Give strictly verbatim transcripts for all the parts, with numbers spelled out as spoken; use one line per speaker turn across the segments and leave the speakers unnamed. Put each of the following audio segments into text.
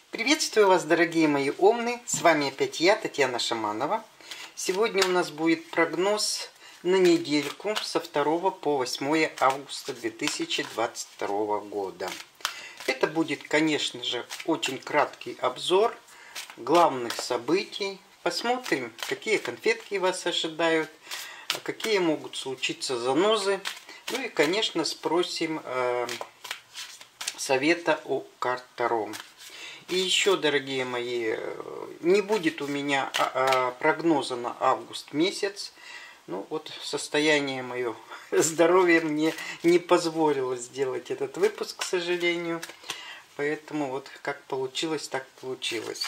Приветствую вас, дорогие мои умные! С вами опять я, Татьяна Шаманова. Сегодня у нас будет прогноз на недельку со второго по восьмое августа две тысячи двадцать второго года. Это будет, конечно же, очень краткий обзор главных событий. Посмотрим, какие конфетки вас ожидают, какие могут случиться занозы. Ну и, конечно, спросим э, совета у карт Таро. И еще, дорогие мои, не будет у меня прогноза на август месяц. Ну вот состояние мое здоровья мне не позволило сделать этот выпуск, к сожалению. Поэтому вот как получилось, так получилось.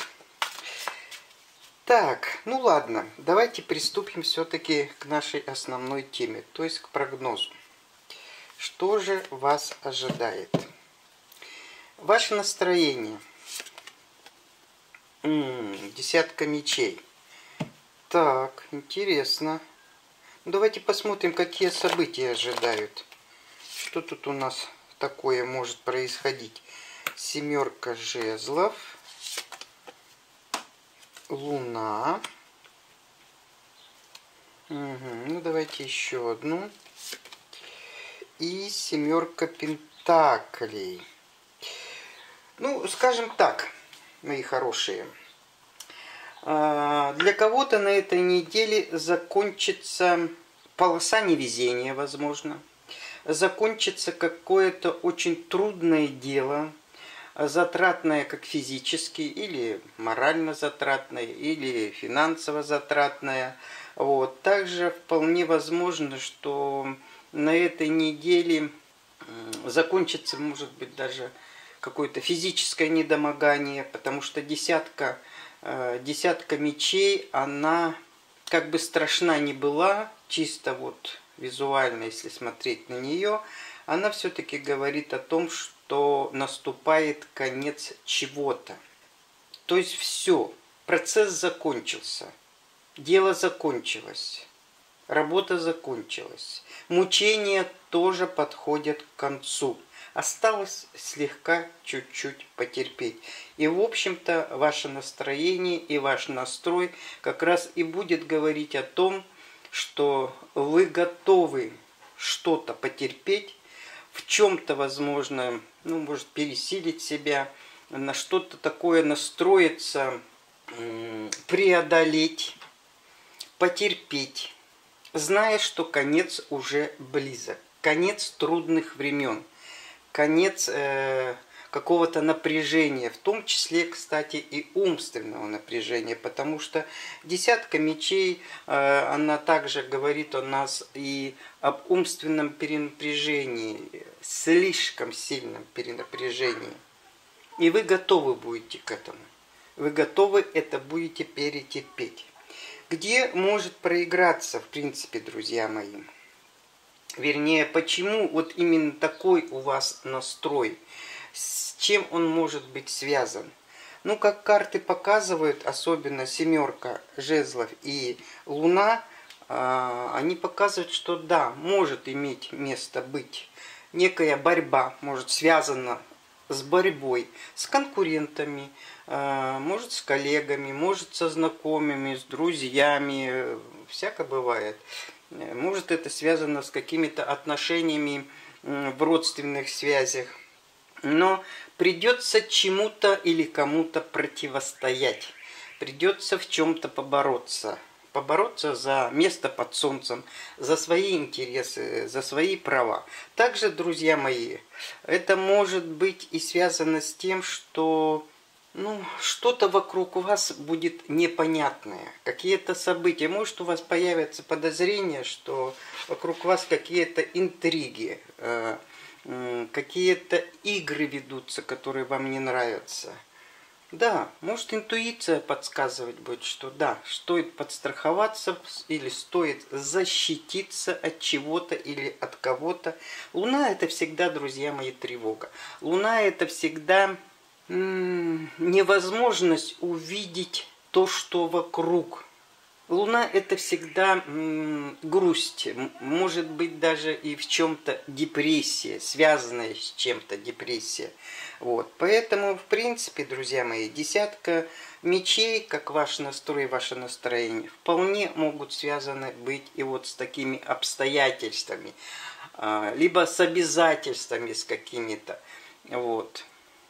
Так, ну ладно, давайте приступим все-таки к нашей основной теме, то есть к прогнозу. Что же вас ожидает? Ваше настроение. М-м, десятка мечей. Так, интересно. Давайте посмотрим, какие события ожидают. Что тут у нас такое может происходить? Семерка жезлов. Луна. Угу. Ну, давайте еще одну. И семерка пентаклей. Ну, скажем так, мои хорошие. Для кого-то на этой неделе закончится полоса невезения, возможно. Закончится какое-то очень трудное дело, затратное как физически, или морально затратное, или финансово затратное. Вот. Также вполне возможно, что на этой неделе закончится, может быть, даже какое-то физическое недомогание, потому что десятка, э, десятка мечей, она как бы страшна не была, чисто вот визуально, если смотреть на нее, она все-таки говорит о том, что наступает конец чего-то. То есть все, процесс закончился, дело закончилось, работа закончилась, мучения тоже подходят к концу. Осталось слегка чуть-чуть потерпеть. И, в общем-то, ваше настроение и ваш настрой как раз и будет говорить о том, что вы готовы что-то потерпеть, в чем-то, возможно, ну, может, пересилить себя, на что-то такое настроиться, преодолеть, потерпеть, зная, что конец уже близок, конец трудных времен. Конец э, какого-то напряжения, в том числе, кстати, и умственного напряжения, потому что десятка мечей, э, она также говорит о нас и об умственном перенапряжении, слишком сильном перенапряжении. И вы готовы будете к этому. Вы готовы это будете перетерпеть. Где может проиграться, в принципе, друзья мои? Вернее, почему вот именно такой у вас настрой? С чем он может быть связан? Ну, как карты показывают, особенно семерка жезлов и луна, они показывают, что да, может иметь место быть некая борьба, может связана с борьбой, с конкурентами, может с коллегами, может со знакомыми, с друзьями, всяко бывает. Может, это связано с какими-то отношениями в родственных связях. Но придется чему-то или кому-то противостоять. Придется в чем-то побороться. Побороться за место под солнцем, за свои интересы, за свои права. Также, друзья мои, это может быть и связано с тем, что ну, что-то вокруг вас будет непонятное, какие-то события. Может, у вас появятся подозрения, что вокруг вас какие-то интриги, какие-то игры ведутся, которые вам не нравятся. Да, может, интуиция подсказывать будет, что да, стоит подстраховаться или стоит защититься от чего-то или от кого-то. Луна – это всегда, друзья мои, тревога. Луна – это всегда невозможность увидеть то, что вокруг. Луна – это всегда м, грусть, может быть даже и в чем-то депрессия, связанная с чем-то депрессия. Вот. Поэтому, в принципе, друзья мои, десятка мечей, как ваш настрой, ваше настроение, вполне могут связаны быть и вот с такими обстоятельствами, либо с обязательствами с какими-то. Вот.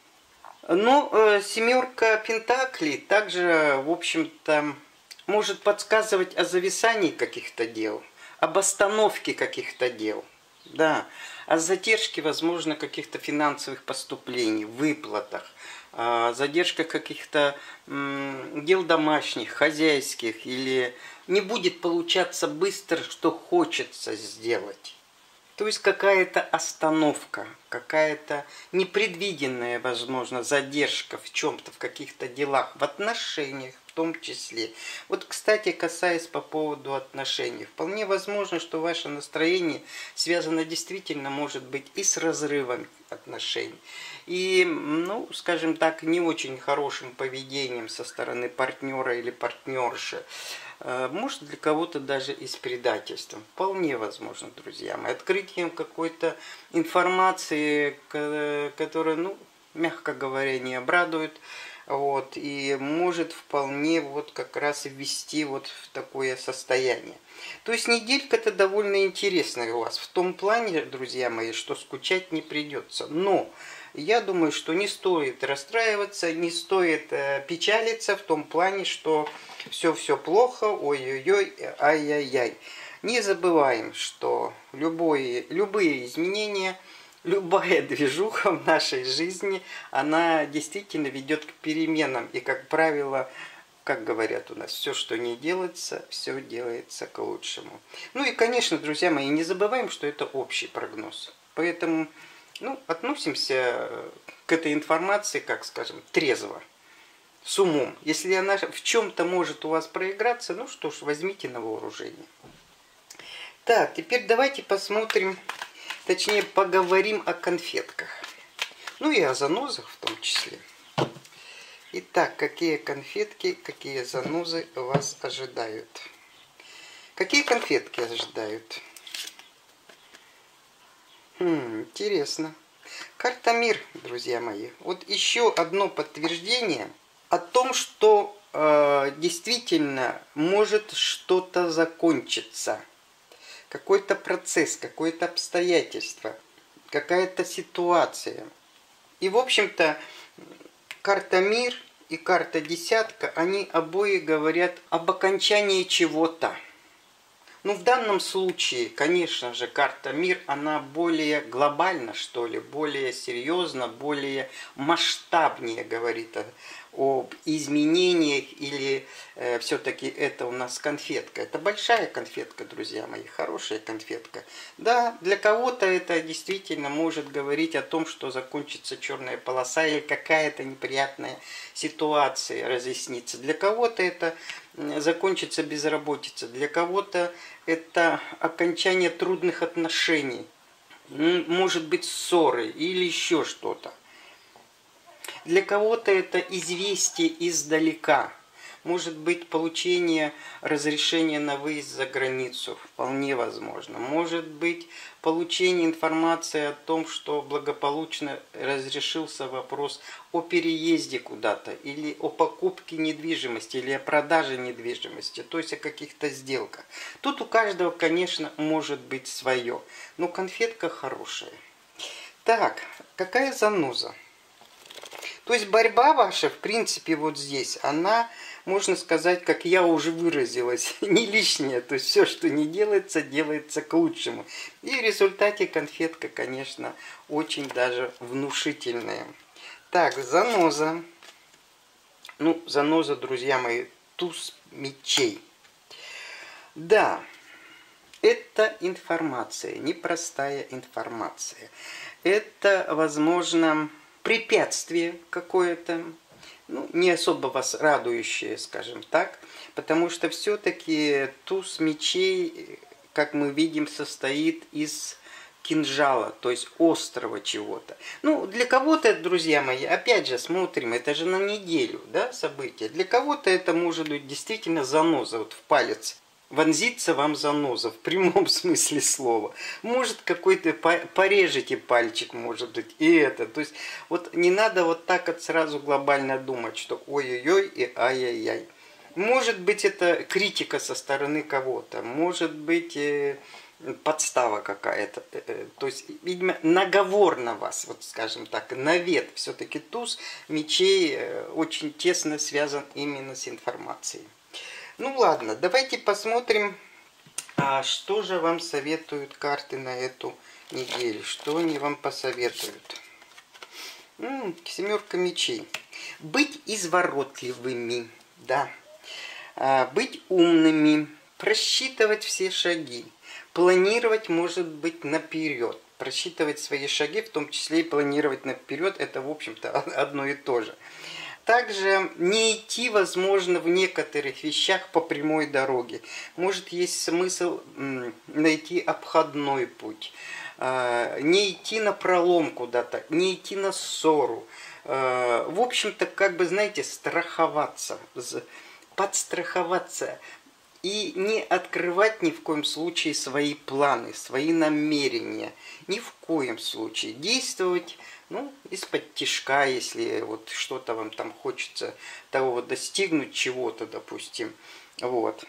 Ну, семерка пентаклей также, в общем-то, может подсказывать о зависании каких-то дел, об остановке каких-то дел, да, о задержке, возможно, каких-то финансовых поступлений, выплатах, о задержках каких-то дел домашних, хозяйских, или не будет получаться быстро, что хочется сделать. То есть какая-то остановка, какая-то непредвиденная, возможно, задержка в чем-то, в каких-то делах, в отношениях в том числе. Вот, кстати, касаясь по поводу отношений, вполне возможно, что ваше настроение связано действительно, может быть, и с разрывом отношений, и, ну, скажем так, не очень хорошим поведением со стороны партнера или партнерши. Может, для кого-то даже и с предательством. Вполне возможно, друзья мои. Открытием какой-то информации, которая, ну, мягко говоря, не обрадует. Вот, и может вполне вот как раз ввести вот в такое состояние. То есть неделька-то довольно интересная у вас. В том плане, друзья мои, что скучать не придется. Но я думаю, что не стоит расстраиваться, не стоит э, печалиться в том плане, что все-все плохо, ой-ой-ой, ай-яй-яй. Не забываем, что любое, любые изменения, любая движуха в нашей жизни, она действительно ведет к переменам. И, как правило, как говорят у нас, все, что не делается, все делается к лучшему. Ну и, конечно, друзья мои, не забываем, что это общий прогноз. Поэтому, ну, относимся к этой информации, как скажем, трезво, с умом. Если она в чем-то может у вас проиграться, ну что ж, возьмите на вооружение. Так, теперь давайте посмотрим, точнее поговорим о конфетках. Ну и о занозах в том числе. Итак, какие конфетки, какие занозы вас ожидают? Какие конфетки ожидают? Хм, интересно. Карта Мир, друзья мои. Вот еще одно подтверждение о том, что э, действительно может что-то закончиться. Какой-то процесс, какое-то обстоятельство, какая-то ситуация. И, в общем-то, карта Мир и карта Десятка, они обои говорят об окончании чего-то. Ну, в данном случае, конечно же, карта Мир, она более глобальна, что ли, более серьезно, более масштабнее говорит о, об изменениях, или э, все-таки это у нас конфетка. Это большая конфетка, друзья мои, хорошая конфетка. Да, для кого-то это действительно может говорить о том, что закончится черная полоса или какая-то неприятная ситуация разъяснится. Для кого-то это закончится безработица, для кого-то это окончание трудных отношений, может быть ссоры или еще что-то. Для кого-то это известие издалека, может быть получение разрешения на выезд за границу, вполне возможно. Может быть получение информации о том, что благополучно разрешился вопрос о переезде куда-то, или о покупке недвижимости, или о продаже недвижимости, то есть о каких-то сделках. Тут у каждого, конечно, может быть свое, но конфетка хорошая. Так, какая заноза? То есть борьба ваша, в принципе, вот здесь, она, можно сказать, как я уже выразилась, не лишняя. То есть все, что не делается, делается к лучшему. И в результате конфетка, конечно, очень даже внушительная. Так, заноза. Ну, заноза, друзья мои, туз мечей. Да, это информация, непростая информация. Это, возможно, препятствие какое-то, ну, не особо вас радующее, скажем так, потому что все-таки туз мечей, как мы видим, состоит из кинжала, то есть острого чего-то. Ну, для кого-то, друзья мои, опять же, смотрим, это же на неделю, да, события. Для кого-то это может быть действительно заноза, вот в палец. Вонзится вам заноза, в прямом смысле слова. Может, какой-то порежете пальчик, может быть, и это. То есть, вот не надо вот так вот сразу глобально думать, что ой-ой-ой и ай-яй-яй. Может быть, это критика со стороны кого-то, может быть, подстава какая-то. То есть, видимо, наговор на вас, вот скажем так, навет. Все-таки туз мечей очень тесно связан именно с информацией. Ну ладно, давайте посмотрим, а что же вам советуют карты на эту неделю. Что они вам посоветуют? М-м, семерка мечей. Быть изворотливыми, да. А, быть умными, просчитывать все шаги. Планировать, может быть, наперед. Просчитывать свои шаги, в том числе и планировать наперед, это, в общем-то, одно и то же. Также не идти, возможно, в некоторых вещах по прямой дороге. Может, есть смысл найти обходной путь. Не идти на пролом куда-то, не идти на ссору. В общем-то, как бы, знаете, страховаться, подстраховаться. И не открывать ни в коем случае свои планы, свои намерения. Ни в коем случае. Действовать, ну, из-под тишка, если вот что-то вам там хочется того вот достигнуть чего-то, допустим. Вот.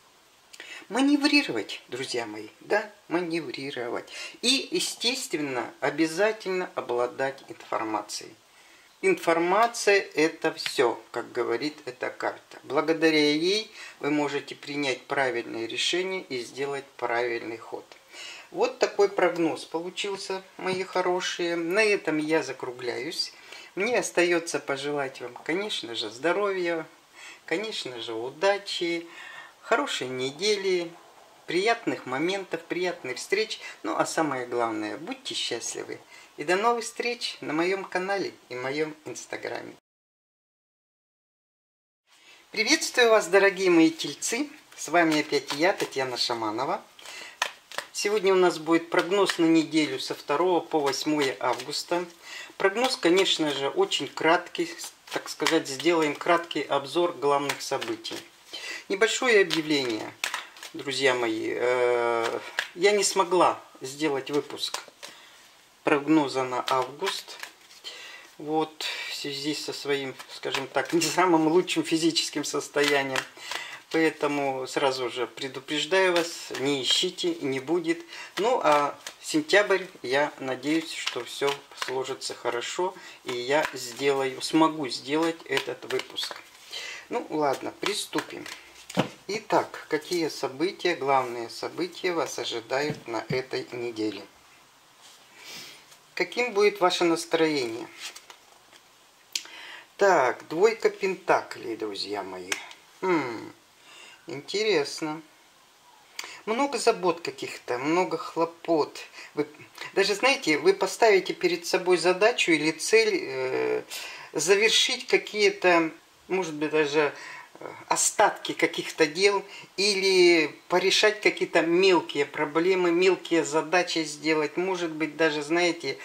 Маневрировать, друзья мои, да, маневрировать. И, естественно, обязательно обладать информацией. Информация – это все, как говорит эта карта. Благодаря ей вы можете принять правильное решение и сделать правильный ход. Вот такой прогноз получился, мои хорошие. На этом я закругляюсь. Мне остается пожелать вам, конечно же, здоровья, конечно же, удачи, хорошей недели, приятных моментов, приятных встреч. Ну, а самое главное, будьте счастливы. И до новых встреч на моем канале и моем инстаграме. Приветствую вас, дорогие мои тельцы. С вами опять я, Татьяна Шаманова. Сегодня у нас будет прогноз на неделю со второго по восьмое августа. Прогноз, конечно же, очень краткий. Так сказать, сделаем краткий обзор главных событий. Небольшое объявление, друзья мои. Я не смогла сделать выпуск прогноза на август. Вот, в связи со своим, скажем так, не самым лучшим физическим состоянием. Поэтому сразу же предупреждаю вас, не ищите, не будет. Ну, а сентябрь, я надеюсь, что все сложится хорошо, и я сделаю, смогу сделать этот выпуск. Ну, ладно, приступим. Итак, какие события, главные события вас ожидают на этой неделе? Каким будет ваше настроение? Так, двойка пентаклей, друзья мои. Хм, интересно. Много забот каких-то, много хлопот. Вы, даже, знаете, вы поставите перед собой задачу или цель э, завершить какие-то, может быть, даже остатки каких-то дел или порешать какие-то мелкие проблемы, мелкие задачи сделать. Может быть, даже, знаете,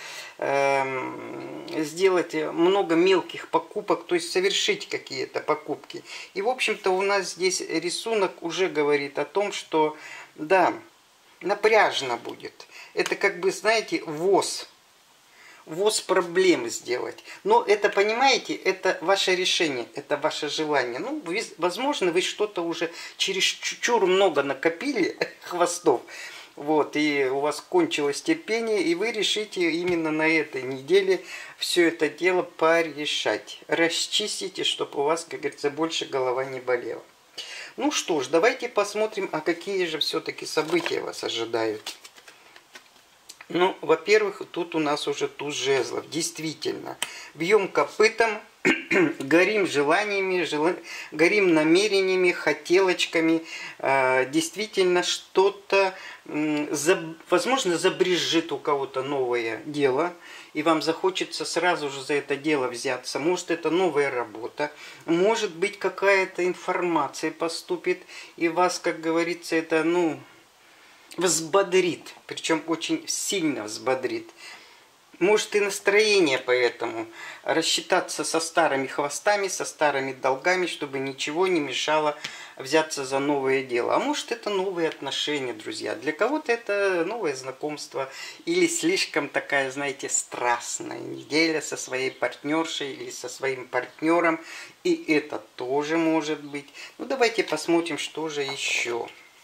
сделать много мелких покупок, то есть совершить какие-то покупки. И, в общем-то, у нас здесь рисунок уже говорит о том, что, да, напряжно будет. Это как бы, знаете, ВОЗ. ВОЗ проблем сделать. Но это, понимаете, это ваше решение, это ваше желание. Ну, вы, возможно, вы что-то уже чересчур много накопили хвостов. Вот, и у вас кончилось терпение, и вы решите именно на этой неделе все это дело порешать. Расчистите, чтобы у вас, как говорится, больше голова не болела. Ну что ж, давайте посмотрим, а какие же все-таки события вас ожидают. Ну, во-первых, тут у нас уже туз жезлов. Действительно, бьем копытом, горим желаниями, жел... горим намерениями, хотелочками. Э, действительно, что-то, э, за... возможно, забрежет у кого-то новое дело, и вам захочется сразу же за это дело взяться. Может, это новая работа, может быть, какая-то информация поступит, и вас, как говорится, это, ну... взбодрит, причем очень сильно взбодрит. Может и настроение поэтому рассчитаться со старыми хвостами, со старыми долгами, чтобы ничего не мешало взяться за новое дело. А может это новые отношения, друзья. Для кого-то это новое знакомство или слишком такая, знаете, страстная неделя со своей партнершей или со своим партнером. И это тоже может быть. Ну давайте посмотрим, что же еще.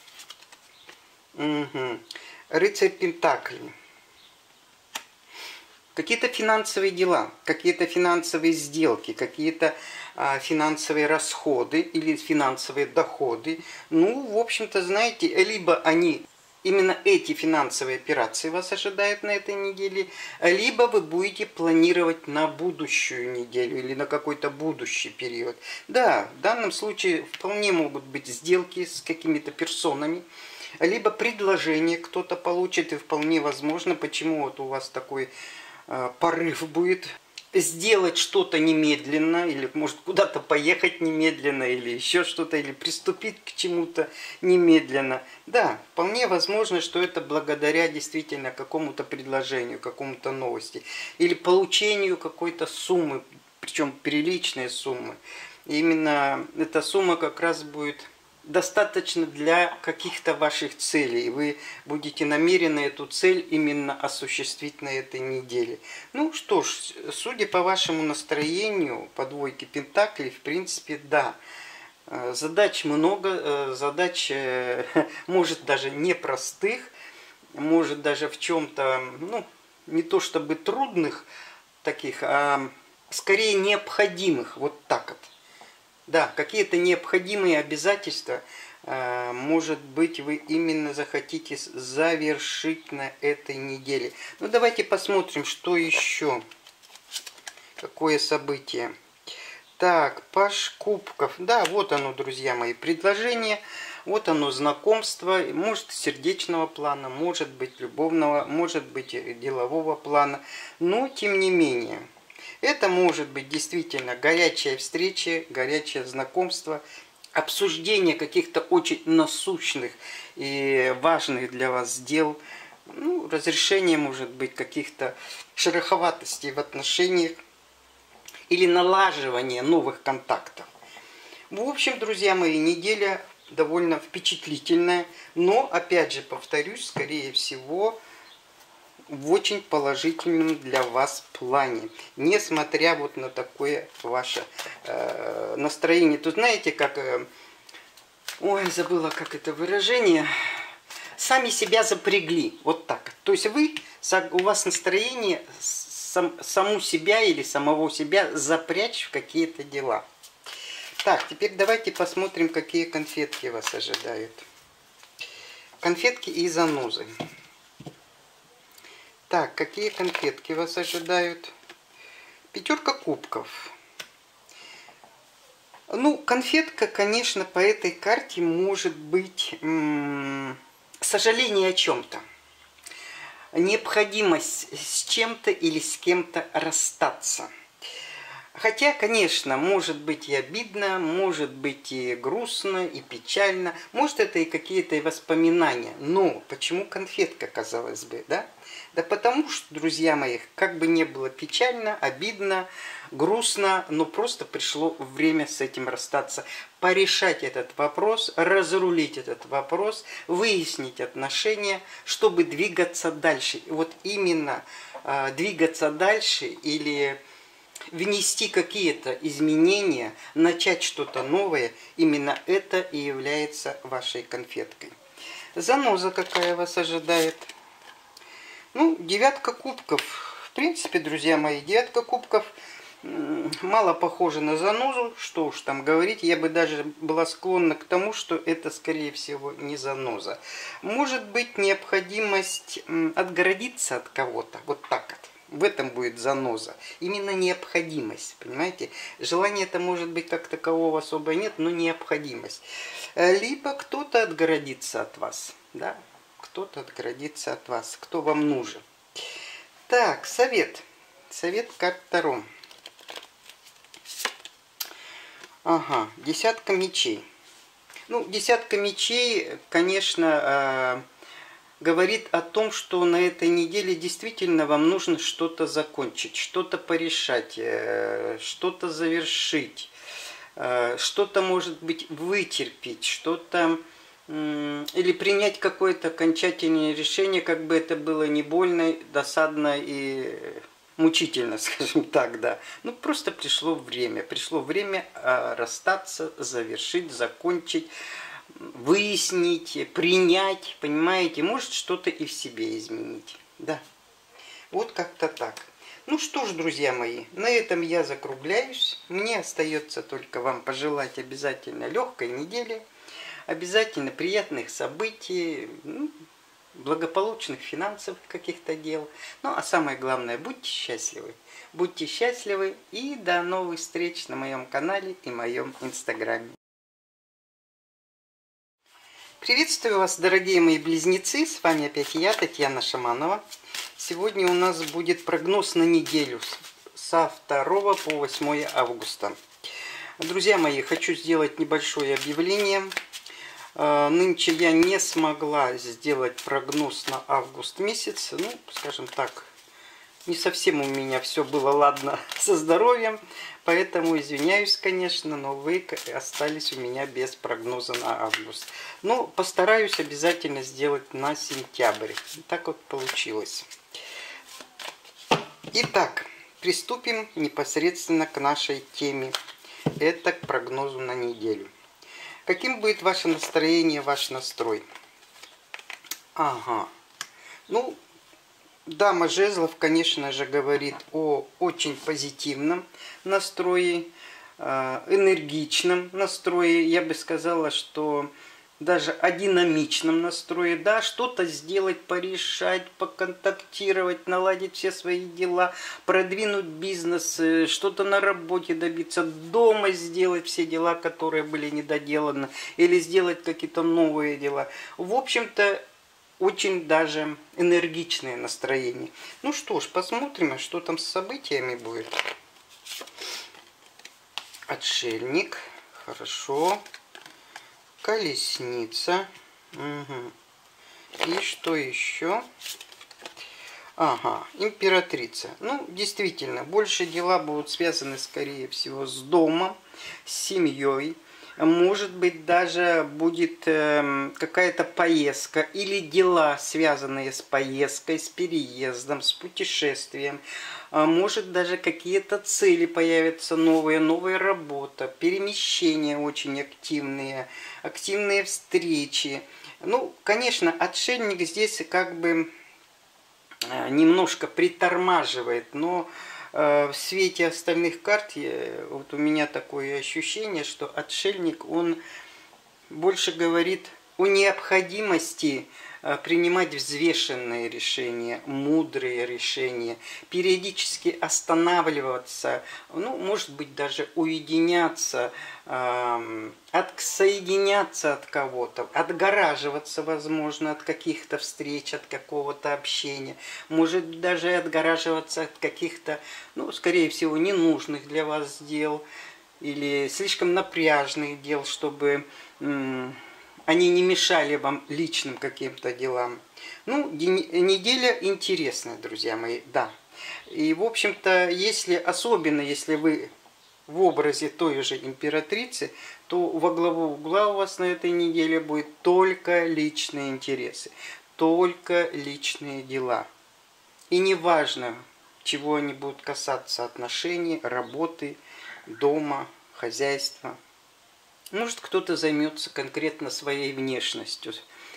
Угу. Рыцарь Пентаклей. Какие-то финансовые дела, какие-то финансовые сделки, какие-то а, финансовые расходы или финансовые доходы. Ну, в общем-то, знаете, либо они, именно эти финансовые операции вас ожидают на этой неделе, либо вы будете планировать на будущую неделю или на какой-то будущий период. Да, в данном случае вполне могут быть сделки с какими-то персонами, либо предложение кто-то получит, и вполне возможно, почему вот у вас такой порыв будет сделать что-то немедленно, или может куда-то поехать немедленно, или еще что-то, или приступить к чему-то немедленно. Да, вполне возможно, что это благодаря действительно какому-то предложению, какому-то новости, или получению какой-то суммы, причем приличной суммы. И именно эта сумма как раз будет достаточно для каких-то ваших целей. Вы будете намерены эту цель именно осуществить на этой неделе. Ну что ж, судя по вашему настроению, по двойке пентаклей, в принципе, да. Задач много, задач, может, даже непростых, может, даже в чем-то, ну, не то чтобы трудных таких, а скорее необходимых, вот так вот. Да, какие-то необходимые обязательства, может быть, вы именно захотите завершить на этой неделе. Ну, давайте посмотрим, что еще. Какое событие. Так, паж кубков. Да, вот оно, друзья мои, предложение. Вот оно, знакомство. Может, сердечного плана, может быть, любовного, может быть, делового плана. Но, тем не менее... Это может быть действительно горячая встреча, горячее знакомство, обсуждение каких-то очень насущных и важных для вас дел, ну, разрешение, может быть, каких-то шероховатостей в отношениях или налаживание новых контактов. В общем, друзья мои, неделя довольно впечатлительная, но, опять же, повторюсь, скорее всего, в очень положительном для вас плане, несмотря вот на такое ваше э, настроение. Тут знаете, как, э, ой, забыла, как это выражение, сами себя запрягли, вот так. То есть вы, у вас настроение сам, саму себя или самого себя запрячь в какие-то дела. Так, теперь давайте посмотрим, какие конфетки вас ожидают. Конфетки и занозы. Так, какие конфетки вас ожидают? Пятерка кубков. Ну, конфетка, конечно, по этой карте может быть м- сожаление о чем-то. Необходимость с чем-то или с кем-то расстаться. Хотя, конечно, может быть и обидно, может быть и грустно, и печально. Может, это и какие-то воспоминания. Но почему конфетка, казалось бы, да? Да потому что, друзья мои, как бы не было печально, обидно, грустно, но просто пришло время с этим расстаться. Порешать этот вопрос, разрулить этот вопрос, выяснить отношения, чтобы двигаться дальше. И вот именно э, двигаться дальше или... внести какие-то изменения, начать что-то новое, именно это и является вашей конфеткой. Заноза какая вас ожидает? Ну, девятка кубков. В принципе, друзья мои, девятка кубков мало похожа на занозу, что уж там говорить. Я бы даже была склонна к тому, что это, скорее всего, не заноза. Может быть, необходимость отгородиться от кого-то, вот так вот. В этом будет заноза. Именно необходимость, понимаете? Желания-то, может быть, как такового особо нет, но необходимость. Либо кто-то отгородится от вас, да? Кто-то отгородится от вас, кто вам нужен. Так, совет. Совет карт Таро. Ага, десятка мечей. Ну, десятка мечей, конечно... говорит о том, что на этой неделе действительно вам нужно что-то закончить, что-то порешать, что-то завершить, что-то, может быть, вытерпеть, что-то или принять какое-то окончательное решение, как бы это было не больно, досадно и мучительно, скажем так, да. Ну, просто пришло время, пришло время расстаться, завершить, закончить, выяснить, принять, понимаете, может что-то и в себе изменить, да. Вот как-то так. Ну что ж, друзья мои, на этом я закругляюсь. Мне остается только вам пожелать обязательно легкой недели, обязательно приятных событий, ну, благополучных финансовых каких-то дел. Ну, а самое главное, будьте счастливы. Будьте счастливы и до новых встреч на моем канале и моем инстаграме. Приветствую вас, дорогие мои близнецы. С вами опять я, Татьяна Шаманова. Сегодня у нас будет прогноз на неделю со второго по восьмое августа. Друзья мои, хочу сделать небольшое объявление. Нынче я не смогла сделать прогноз на август месяц. Ну, скажем так, не совсем у меня все было ладно со здоровьем. Поэтому извиняюсь, конечно, но вы остались у меня без прогноза на август. Но постараюсь обязательно сделать на сентябрь. Так вот получилось. Итак, приступим непосредственно к нашей теме. Это к прогнозу на неделю. Каким будет ваше настроение, ваш настрой? Ага. Ну, дама жезлов, конечно же, говорит о очень позитивном настрое, энергичном настрое. Я бы сказала, что даже о динамичном настрое. Да, что-то сделать, порешать, поконтактировать, наладить все свои дела, продвинуть бизнес, что-то на работе добиться, дома сделать все дела, которые были недоделаны, или сделать какие-то новые дела. В общем-то, очень даже энергичное настроение. Ну что ж, посмотрим, что там с событиями будет. Отшельник. Хорошо. Колесница. Угу. И что еще? Ага, императрица. Ну, действительно, больше дела будут связаны, скорее всего, с домом, с семьей. Может быть, даже будет э, какая-то поездка или дела, связанные с поездкой, с переездом, с путешествием. А может, даже какие-то цели появятся новые, новая работа, перемещения очень активные, активные встречи. Ну, конечно, отшельник здесь как бы немножко притормаживает, но в свете остальных карт, вот у меня такое ощущение, что отшельник, он больше говорит о необходимости принимать взвешенные решения, мудрые решения, периодически останавливаться, ну, может быть, даже уединяться, отсоединяться от кого-то, отгораживаться, возможно, от каких-то встреч, от какого-то общения, может даже отгораживаться от каких-то, ну, скорее всего, ненужных для вас дел или слишком напряжных дел, чтобы они не мешали вам личным каким-то делам. Ну, неделя интересная, друзья мои, да. И, в общем-то, если, особенно если вы в образе той же императрицы, то во главу угла у вас на этой неделе будет только личные интересы, только личные дела. И неважно, чего они будут касаться: отношений, работы, дома, хозяйства. Может, кто-то займется конкретно своей внешностью,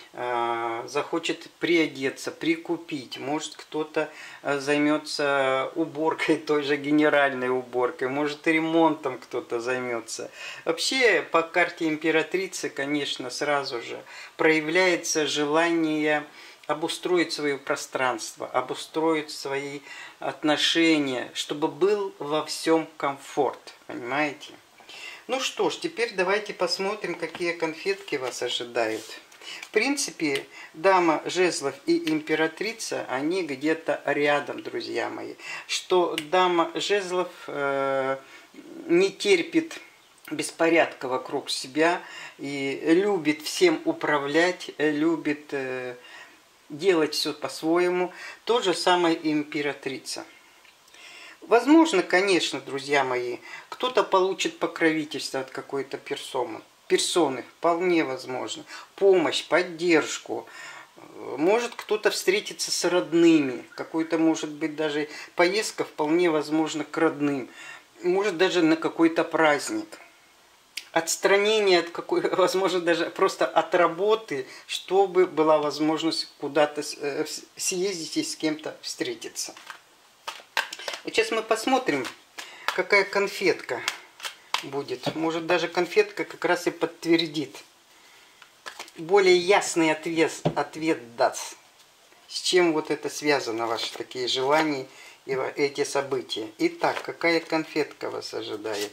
захочет приодеться, прикупить. Может, кто-то займется уборкой, той же генеральной уборкой. Может, ремонтом кто-то займется. Вообще, по карте императрицы, конечно, сразу же проявляется желание обустроить свое пространство, обустроить свои отношения, чтобы был во всем комфорт. Понимаете? Ну что ж, теперь давайте посмотрим, какие конфетки вас ожидают. В принципе, дама жезлов и императрица, они где-то рядом, друзья мои. Что дама жезлов э, не терпит беспорядка вокруг себя и любит всем управлять, любит э, делать все по-своему. То же самое и императрица. Возможно, конечно, друзья мои, кто-то получит покровительство от какой-то персоны. Персоны, вполне возможно. Помощь, поддержку. Может кто-то встретиться с родными. Какой-то, может быть, даже поездка вполне возможно к родным. Может даже на какой-то праздник. Отстранение от какой, возможно, даже просто от работы, чтобы была возможность куда-то съездить и с кем-то встретиться. Вот сейчас мы посмотрим, какая конфетка будет. Может, даже конфетка как раз и подтвердит. Более ясный ответ, ответ даст. С чем вот это связано, ваши такие желания и эти события. Итак, какая конфетка вас ожидает?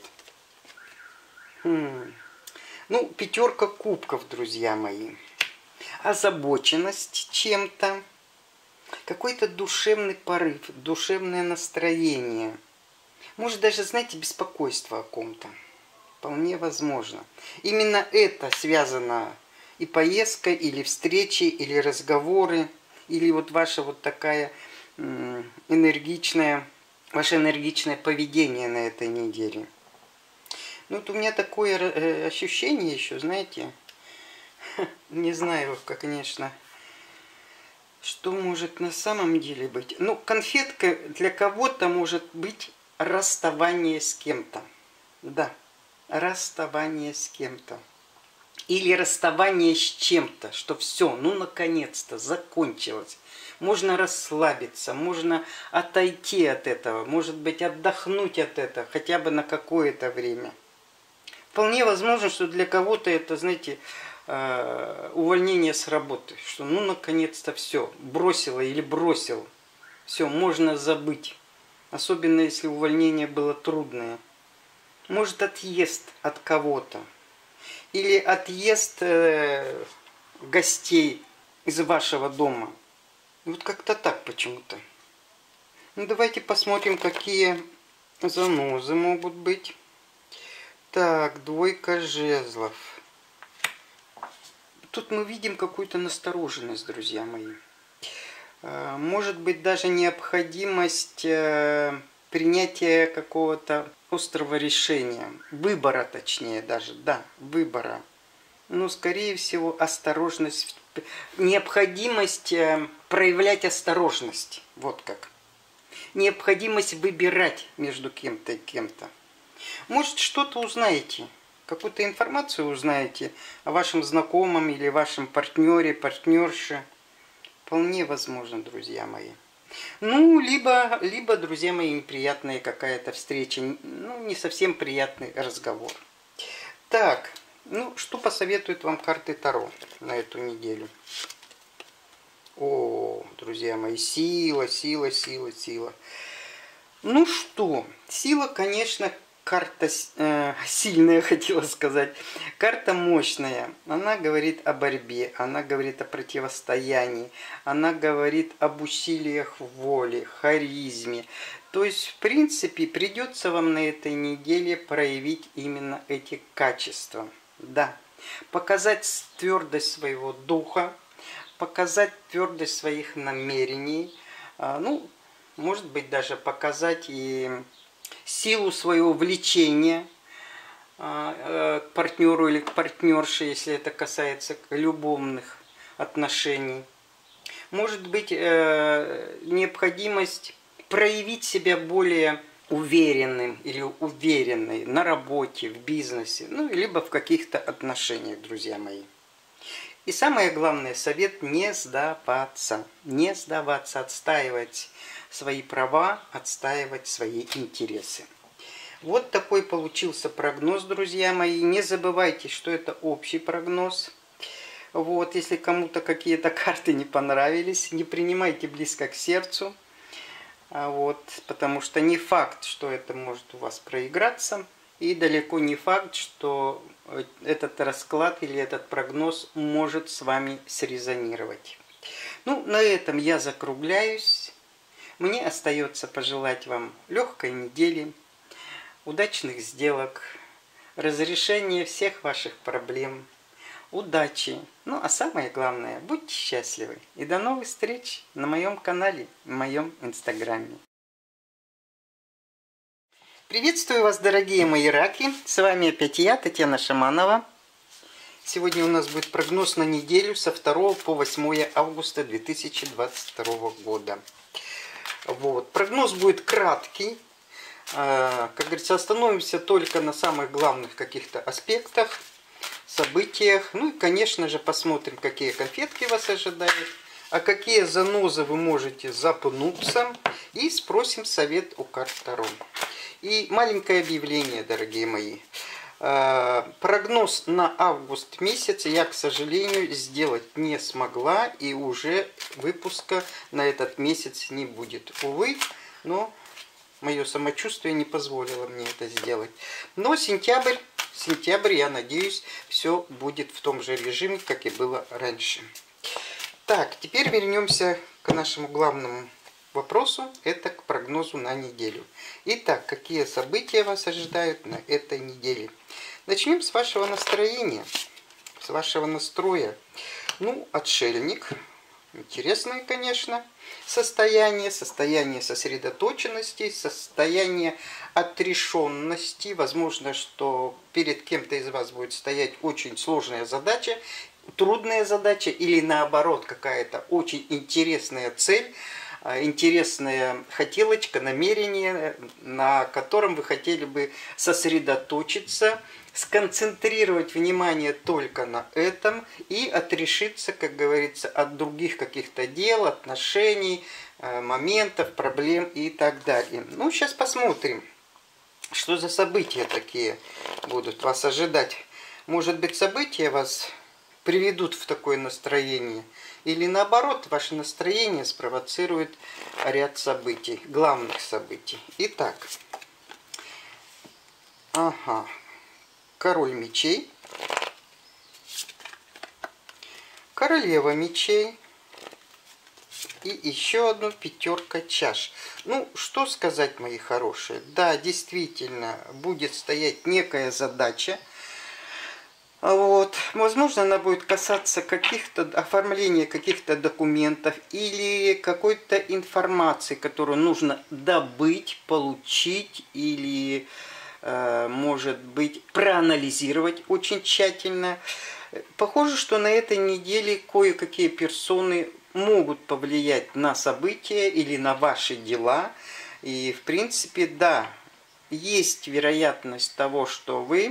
Хм. Ну, пятерка кубков, друзья мои. Озабоченность чем-то. Какой-то душевный порыв, душевное настроение. Может даже, знаете, беспокойство о ком-то. Вполне возможно. Именно это связано и поездка, или встречи, или разговоры, или вот ваша вот такая энергичная, ваше энергичное поведение на этой неделе. Ну вот у меня такое ощущение еще, знаете, не знаю, как, конечно, что может на самом деле быть. Ну, конфетка для кого-то может быть расставание с кем-то. Да, расставание с кем-то. Или расставание с чем-то, что все, ну, наконец-то, закончилось. Можно расслабиться, можно отойти от этого, может быть, отдохнуть от этого, хотя бы на какое-то время. Вполне возможно, что для кого-то это, знаете, увольнение с работы, что ну наконец-то все, бросила или бросил, все, можно забыть. Особенно если увольнение было трудное. Может, отъезд от кого-то. Или отъезд э, гостей из вашего дома. Вот как-то так почему-то. Ну давайте посмотрим, какие занозы могут быть. Так, двойка жезлов. Тут мы видим какую-то настороженность, друзья мои. Может быть, даже необходимость принятия какого-то острого решения. Выбора, точнее, даже. Да, выбора. Но, скорее всего, осторожность. Необходимость проявлять осторожность. Вот как. Необходимость выбирать между кем-то и кем-то. Может, что-то узнаете. Какую-то информацию узнаете о вашем знакомом или вашем партнере, партнерше. Вполне возможно, друзья мои. Ну, либо, либо, друзья мои, неприятная какая-то встреча. Ну, не совсем приятный разговор. Так, ну, что посоветуют вам карты Таро на эту неделю? О, друзья мои, сила, сила, сила, сила. Ну что, сила, конечно, карта э, сильная, хотела сказать. Карта мощная. Она говорит о борьбе, она говорит о противостоянии, она говорит об усилиях воли, харизме. То есть, в принципе, придется вам на этой неделе проявить именно эти качества. Да, показать твердость своего духа, показать твердость своих намерений, э, ну, может быть, даже показать и силу своего влечения к партнеру или к партнерше, если это касается любовных отношений. Может быть, необходимость проявить себя более уверенным или уверенной на работе, в бизнесе, ну, либо в каких-то отношениях, друзья мои. И самое главное, совет: не сдаваться, не сдаваться, отстаивать свои права, отстаивать свои интересы. Вот такой получился прогноз, друзья мои. Не забывайте, что это общий прогноз. Вот, если кому-то какие-то карты не понравились, не принимайте близко к сердцу. Вот, потому что не факт, что это может у вас проиграться. И далеко не факт, что этот расклад или этот прогноз может с вами срезонировать. Ну, на этом я закругляюсь. Мне остается пожелать вам легкой недели, удачных сделок, разрешения всех ваших проблем, удачи. Ну, а самое главное, будьте счастливы. И до новых встреч на моем канале, в моем инстаграме. Приветствую вас, дорогие мои раки. С вами опять я, Татьяна Шаманова. Сегодня у нас будет прогноз на неделю со второго по восьмое августа две тысячи двадцать второго года. Вот. Прогноз будет краткий. Как говорится, остановимся только на самых главных каких-то аспектах, событиях. Ну и, конечно же, посмотрим, какие конфетки вас ожидают, а какие занозы вы можете запнуться. И спросим совет у карт Таро. И маленькое объявление, дорогие мои. Прогноз на август месяц я, к сожалению, сделать не смогла, и уже выпуска на этот месяц не будет. Увы, но мое самочувствие не позволило мне это сделать. Но сентябрь, сентябрь, я надеюсь, все будет в том же режиме, как и было раньше. Так, теперь вернемся к нашему главному вопросу, это к прогнозу на неделю. Итак, какие события вас ожидают на этой неделе? Начнем с вашего настроения, с вашего настроя. Ну, отшельник. Интересное, конечно, состояние, состояние сосредоточенности, состояние отрешенности. Возможно, что перед кем-то из вас будет стоять очень сложная задача, трудная задача или наоборот какая-то очень интересная цель, интересная хотелочка, намерение, на котором вы хотели бы сосредоточиться, сконцентрировать внимание только на этом и отрешиться, как говорится, от других каких-то дел, отношений, моментов, проблем и так далее. Ну, сейчас посмотрим, что за события такие будут вас ожидать. Может быть, события вас приведут в такое настроение, или наоборот, ваше настроение спровоцирует ряд событий, главных событий. Итак, ага. Король мечей, королева мечей и еще одну пятерка чаш. Ну, что сказать, мои хорошие? Да, действительно, будет стоять некая задача. Вот. Возможно, она будет касаться каких-то оформления каких-то документов или какой-то информации, которую нужно добыть, получить или, может быть, проанализировать очень тщательно. Похоже, что на этой неделе кое-какие персоны могут повлиять на события или на ваши дела. И, в принципе, да, есть вероятность того, что вы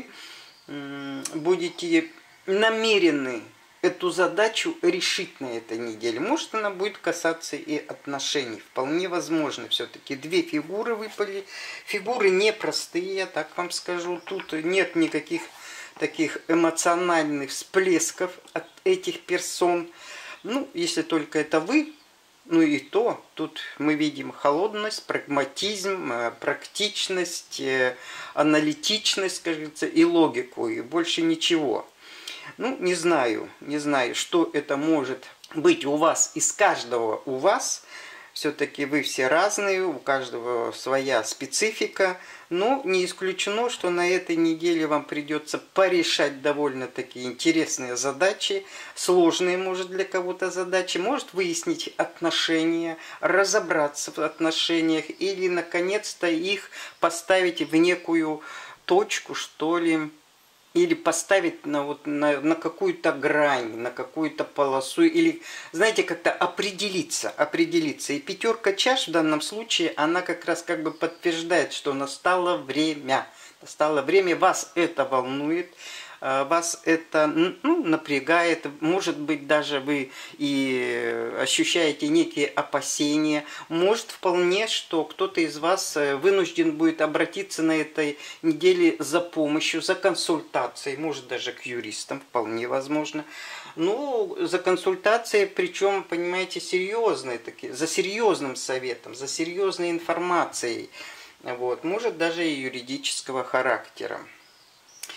будете намерены эту задачу решить на этой неделе. Может, она будет касаться и отношений. Вполне возможно. Все-таки две фигуры выпали. Фигуры непростые, я так вам скажу. Тут нет никаких таких эмоциональных всплесков от этих персон. Ну, если только это вы. Ну и то, тут мы видим холодность, прагматизм, практичность, аналитичность, кажется, и логику, и больше ничего. Ну, не знаю, не знаю, что это может быть у вас, из каждого у вас. Все-таки вы все разные, у каждого своя специфика. Но не исключено, что на этой неделе вам придется порешать довольно-таки интересные задачи, сложные, может, для кого-то задачи, может выяснить отношения, разобраться в отношениях или, наконец-то, их поставить в некую точку, что ли, или поставить на, вот, на, на какую-то грань, на какую-то полосу, или, знаете, как-то определиться, определиться. И пятерка чаш в данном случае, она как раз как бы подтверждает, что настало время. Настало время, вас это волнует, вас это, ну, напрягает, может быть, даже вы и ощущаете некие опасения, может вполне, что кто-то из вас вынужден будет обратиться на этой неделе за помощью, за консультацией, может даже к юристам, вполне возможно. Ну, за консультацией, причем, понимаете, серьезные такие, за серьезным советом, за серьезной информацией, вот, может даже и юридического характера.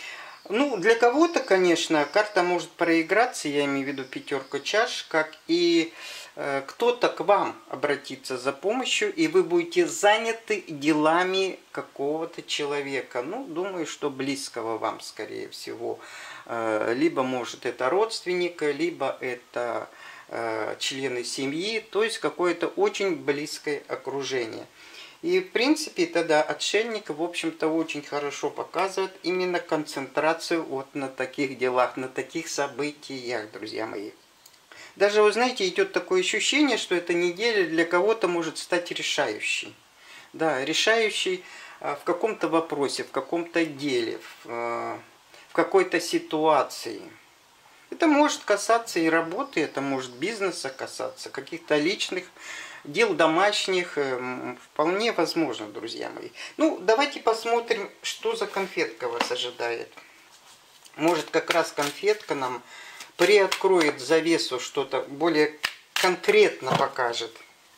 Ну, для кого-то, конечно, карта может проиграться, я имею в виду пятерка чаш, как и э, кто-то к вам обратится за помощью, и вы будете заняты делами какого-то человека. Ну, думаю, что близкого вам, скорее всего. Э, либо, может, это родственник, либо это э, члены семьи, то есть какое-то очень близкое окружение. И, в принципе, тогда отшельник, в общем-то, очень хорошо показывает именно концентрацию вот на таких делах, на таких событиях, друзья мои. Даже, вы знаете, идет такое ощущение, что эта неделя для кого-то может стать решающей. Да, решающей в каком-то вопросе, в каком-то деле, в какой-то ситуации. Это может касаться и работы, это может бизнеса касаться, каких-то личных дел домашних, вполне возможно, друзья мои. Ну, давайте посмотрим, что за конфетка вас ожидает. Может, как раз конфетка нам приоткроет завесу, что-то более конкретно покажет.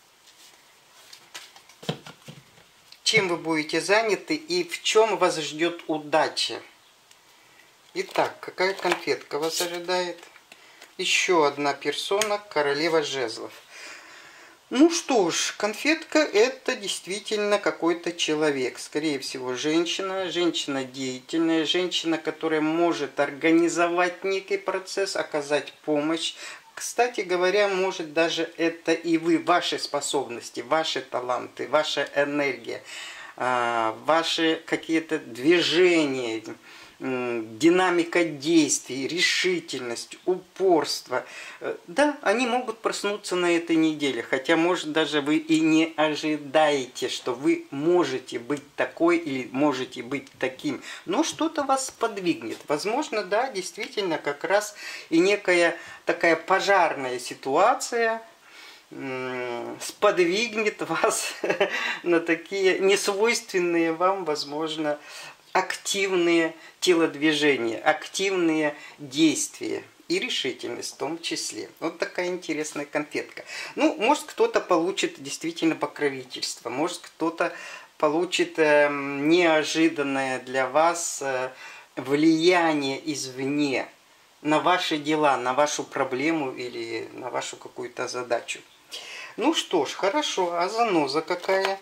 Чем вы будете заняты и в чем вас ждет удача. Итак, какая конфетка вас ожидает? Еще одна персона, королева жезлов. Ну что ж, конфетка это действительно какой-то человек. Скорее всего, женщина, женщина деятельная, женщина, которая может организовать некий процесс, оказать помощь. Кстати говоря, может даже это и вы, ваши способности, ваши таланты, ваша энергия, ваши какие-то движения, динамика действий, решительность, упорство. Да, они могут проснуться на этой неделе, хотя, может, даже вы и не ожидаете, что вы можете быть такой или можете быть таким. Но что-то вас сподвигнет. Возможно, да, действительно, как раз и некая такая пожарная ситуация сподвигнет вас на такие несвойственные вам, возможно, активные телодвижения, активные действия и решительность в том числе. Вот такая интересная конфетка. Ну, может, кто-то получит действительно покровительство, может, кто-то получит э, неожиданное для вас э, влияние извне на ваши дела, на вашу проблему или на вашу какую-то задачу. Ну что ж, хорошо. А заноза какая?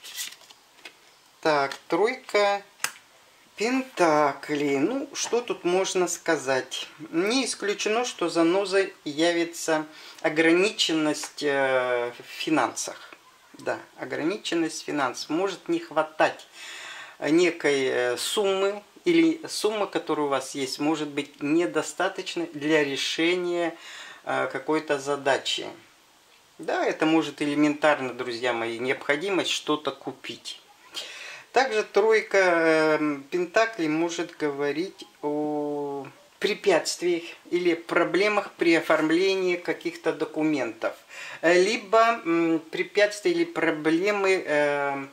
Так, тройка пентаклей. Ну, что тут можно сказать? Не исключено, что занозой явится ограниченность в финансах. Да, ограниченность финансов. Может не хватать некой суммы, или сумма, которая у вас есть, может быть недостаточно для решения какой-то задачи. Да, это может элементарно, друзья мои, необходимость что-то купить. Также тройка пентаклей может говорить о препятствиях или проблемах при оформлении каких-то документов. Либо препятствия или проблемы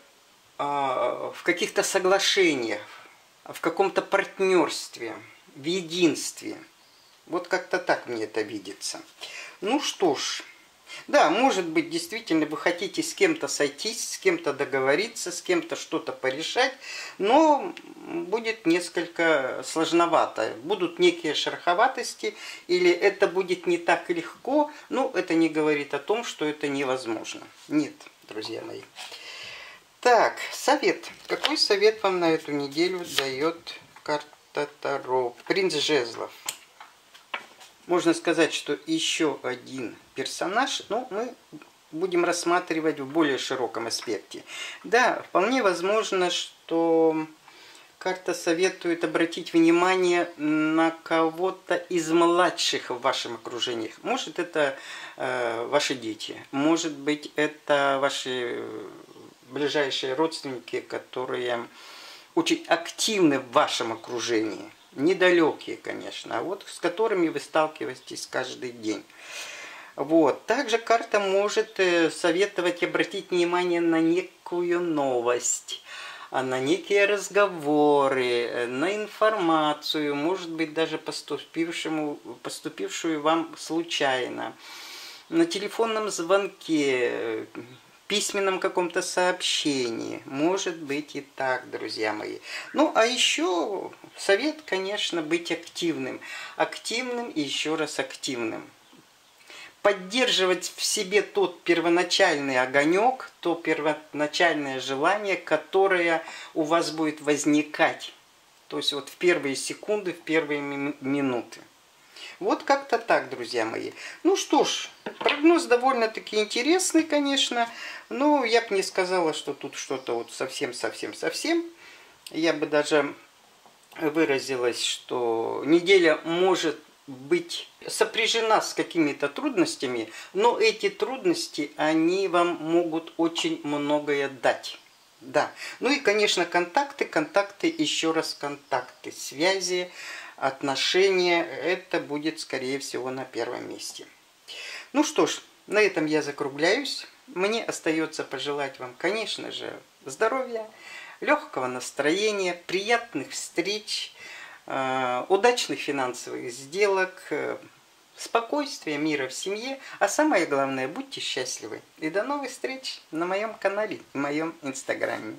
в каких-то соглашениях, в каком-то партнерстве, в единстве. Вот как-то так мне это видится. Ну что ж. Да, может быть, действительно, вы хотите с кем-то сойтись, с кем-то договориться, с кем-то что-то порешать, но будет несколько сложновато. Будут некие шероховатости, или это будет не так легко, но это не говорит о том, что это невозможно. Нет, друзья мои. Так, совет. Какой совет вам на эту неделю дает карта Таро? Принц жезлов. Можно сказать, что еще один персонаж, но мы будем рассматривать в более широком аспекте. Да, вполне возможно, что карта советует обратить внимание на кого-то из младших в вашем окружении. Может, это э, ваши дети, может быть, это ваши ближайшие родственники, которые очень активны в вашем окружении. Недалекие, конечно, а вот с которыми вы сталкиваетесь каждый день. Вот. Также карта может советовать обратить внимание на некую новость, на некие разговоры, на информацию, может быть, даже поступившему, поступившую вам случайно, на телефонном звонке, письменном каком-то сообщении. Может быть и так, друзья мои. Ну, а еще совет, конечно, быть активным. Активным и еще раз активным. Поддерживать в себе тот первоначальный огонек, то первоначальное желание, которое у вас будет возникать. То есть вот в первые секунды, в первые минуты. Вот как-то так, друзья мои. Ну что ж, прогноз довольно-таки интересный, конечно. Но я бы не сказала, что тут что-то вот совсем-совсем-совсем. Я бы даже выразилась, что неделя может быть сопряжена с какими-то трудностями, но эти трудности, они вам могут очень многое дать. Да. Ну и, конечно, контакты, контакты, еще раз контакты, связи, отношения, это будет, скорее всего, на первом месте. Ну что ж, на этом я закругляюсь. Мне остается пожелать вам, конечно же, здоровья, легкого настроения, приятных встреч, удачных финансовых сделок, спокойствия, мира в семье, а самое главное, будьте счастливы. И до новых встреч на моем канале, в моем инстаграме.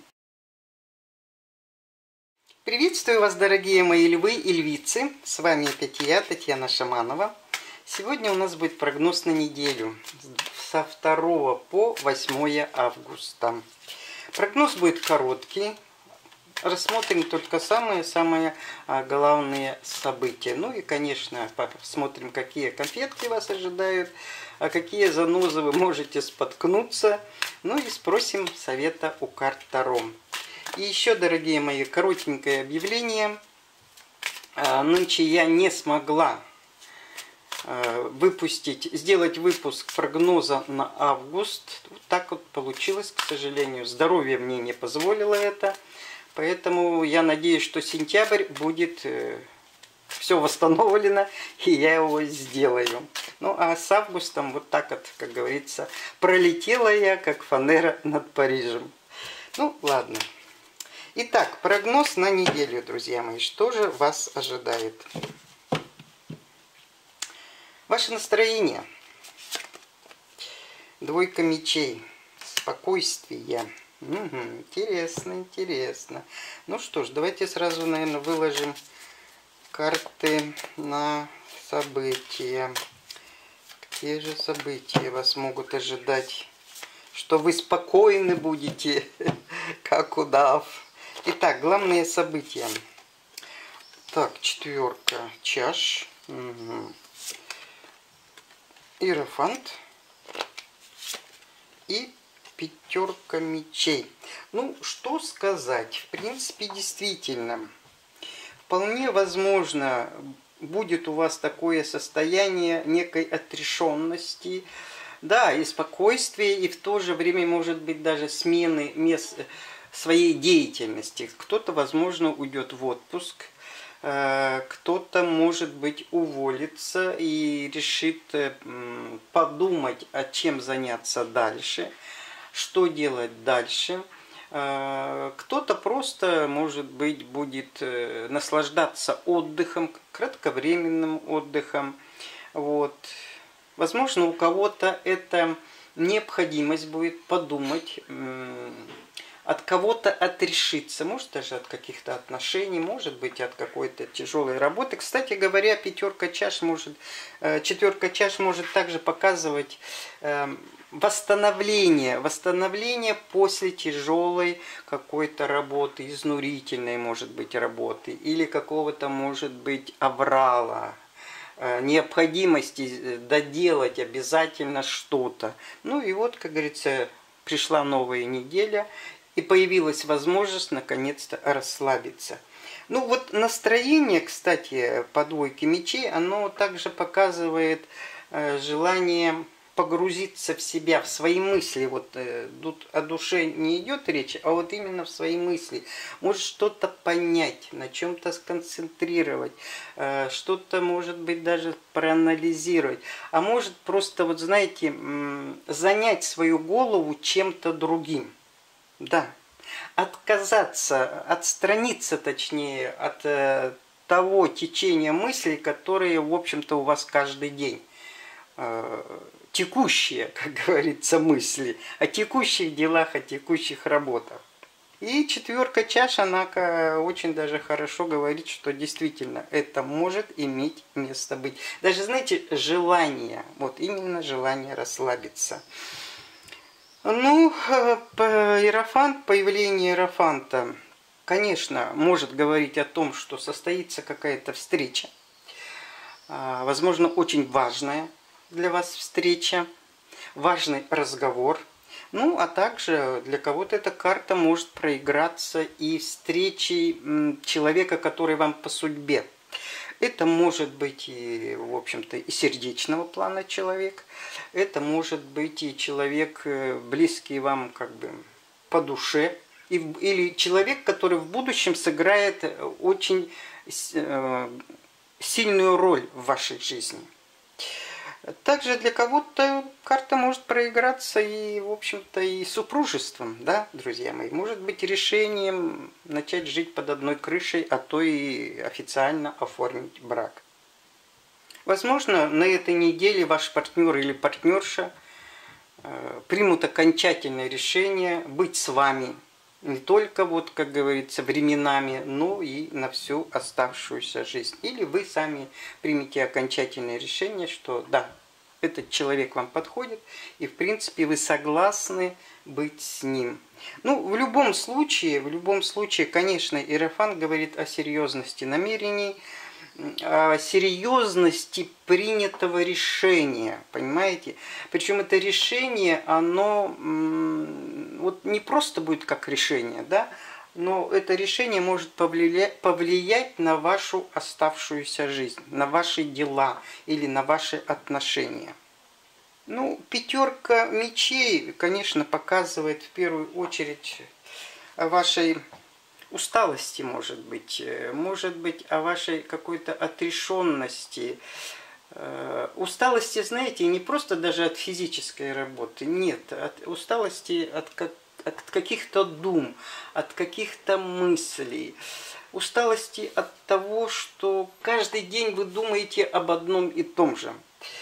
Приветствую вас, дорогие мои львы и львицы. С вами опять я, Татьяна Шаманова. Сегодня у нас будет прогноз на неделю со второго по восьмое августа. Прогноз будет короткий. Рассмотрим только самые-самые главные события. Ну и, конечно, посмотрим, какие конфетки вас ожидают, а какие занозы вы можете споткнуться. Ну и спросим совета у карт Таро. И еще, дорогие мои, коротенькое объявление. Нынче я не смогла выпустить, сделать выпуск прогноза на август. Вот так вот получилось, к сожалению. Здоровье мне не позволило это. Поэтому я надеюсь, что сентябрь будет э, все восстановлено, и я его сделаю. Ну а с августом вот так вот, как говорится, пролетела я, как фанера над Парижем. Ну ладно. Итак, прогноз на неделю, друзья мои. Что же вас ожидает? Ваше настроение. Двойка мечей. Спокойствие. Угу, интересно, интересно. Ну что ж, давайте сразу, наверное, выложим карты на события. Какие же события вас могут ожидать? Что вы спокойны будете, как удав. Итак, главные события. Так, четверка чаш. Угу. Иерофант. И пятерка мечей. Ну, что сказать? В принципе, действительно, вполне возможно, будет у вас такое состояние некой отрешенности, да, и спокойствия, и в то же время, может быть, даже смены мест своей деятельности. Кто-то, возможно, уйдет в отпуск, кто-то, может быть, уволится и решит подумать, а чем заняться дальше. Что делать дальше? Кто-то просто, может быть, будет наслаждаться отдыхом, кратковременным отдыхом. Вот. Возможно, у кого-то это необходимость будет подумать, от кого-то отрешиться, может даже от каких-то отношений, может быть от какой-то тяжелой работы. Кстати говоря, пятерка чаш может, четверка чаш может также показывать восстановление, восстановление после тяжелой какой-то работы, изнурительной, может быть, работы, или какого-то, может быть, аврала, необходимости доделать обязательно что-то. Ну и вот, как говорится, пришла новая неделя, и появилась возможность наконец-то расслабиться. Ну вот настроение, кстати, по двойке мечей, оно также показывает желание погрузиться в себя, в свои мысли. Вот э, тут о душе не идет речь, а вот именно в свои мысли. Может что-то понять, на чем-то сконцентрировать, э, что-то, может быть, даже проанализировать. А может просто, вот знаете, м- занять свою голову чем-то другим. Да. Отказаться, отстраниться, точнее, от э, того течения мыслей, которые, в общем-то, у вас каждый день. текущие, как говорится, мысли, о текущих делах, о текущих работах. И четверка чаш, она очень даже хорошо говорит, что действительно это может иметь место быть. Даже, знаете, желание, вот именно желание расслабиться. Ну, иерофант, появление иерофанта, конечно, может говорить о том, что состоится какая-то встреча. Возможно, очень важная для вас встреча, важный разговор. Ну, а также для кого-то эта карта может проиграться и встречей человека, который вам по судьбе. Это может быть и, в общем-то, и сердечного плана человек. Это может быть и человек, близкий вам как бы по душе. Или человек, который в будущем сыграет очень сильную роль в вашей жизни. Также для кого-то карта может проиграться и, в общем-то, и супружеством, да, друзья мои. Может быть решением начать жить под одной крышей, а то и официально оформить брак. Возможно, на этой неделе ваш партнер или партнерша примут окончательное решение быть с вами. Не только, вот, как говорится, временами, но и на всю оставшуюся жизнь. Или вы сами примете окончательное решение, что да, этот человек вам подходит, и в принципе вы согласны быть с ним. Ну, в любом случае, в любом случае, конечно, иерофант говорит о серьезности намерений, о серьезности принятого решения, понимаете? Причем это решение, оно вот не просто будет как решение, да, но это решение может повлиять, повлиять на вашу оставшуюся жизнь, на ваши дела или на ваши отношения. Ну, пятерка мечей, конечно, показывает в первую очередь о вашей усталости, может быть, может быть, о вашей какой-то отрешенности. Усталости, знаете, не просто даже от физической работы, нет, от усталости от, как, от каких-то дум, от каких-то мыслей, усталости от того, что каждый день вы думаете об одном и том же,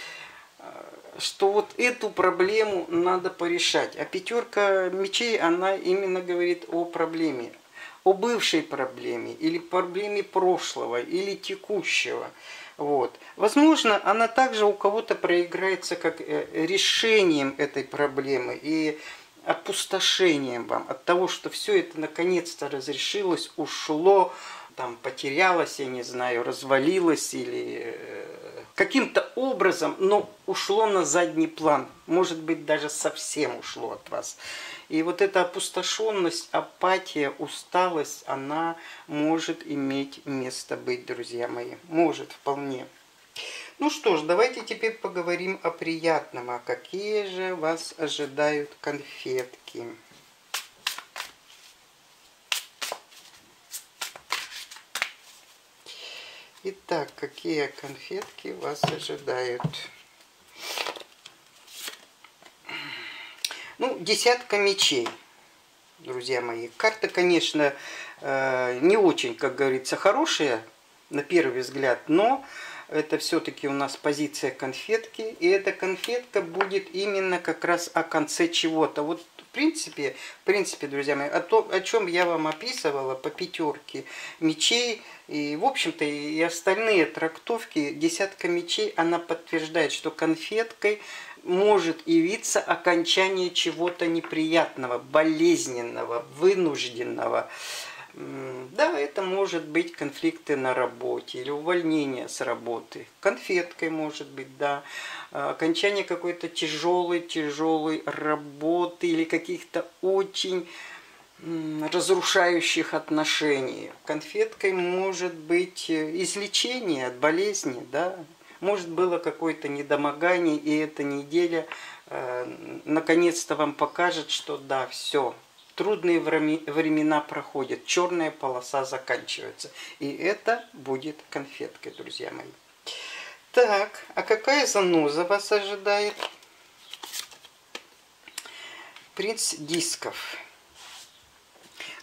что вот эту проблему надо порешать. А пятерка мечей, она именно говорит о проблеме, о бывшей проблеме, или проблеме прошлого, или текущего. Вот. Возможно, она также у кого-то проиграется как решением этой проблемы и опустошением вам от того, что все это наконец-то разрешилось, ушло, там, потерялось, я не знаю, развалилось или каким-то образом, но ушло на задний план. Может быть, даже совсем ушло от вас. И вот эта опустошенность, апатия, усталость, она может иметь место быть, друзья мои. Может вполне. Ну что ж, давайте теперь поговорим о приятном. А какие же вас ожидают конфетки? Итак, какие конфетки вас ожидают? Ну, десятка мечей, друзья мои. Карта, конечно, не очень, как говорится, хорошая на первый взгляд, но это все-таки у нас позиция конфетки, и эта конфетка будет именно как раз о конце чего-то. Вот в принципе, в принципе, друзья мои, о том, о чем я вам описывала по пятерке мечей, и, в общем-то, и остальные трактовки, десятка мечей, она подтверждает, что конфеткой может явиться окончание чего-то неприятного, болезненного, вынужденного. Да, это может быть конфликты на работе или увольнение с работы. Конфеткой может быть, да. Окончание какой-то тяжелой, тяжелой работы или каких-то очень разрушающих отношений. Конфеткой может быть излечение от болезни, да. Может, было какое-то недомогание, и эта неделя э, наконец-то вам покажет, что да, все, трудные времена проходят, черная полоса заканчивается. И это будет конфеткой, друзья мои. Так, а какая заноза вас ожидает? Принц дисков.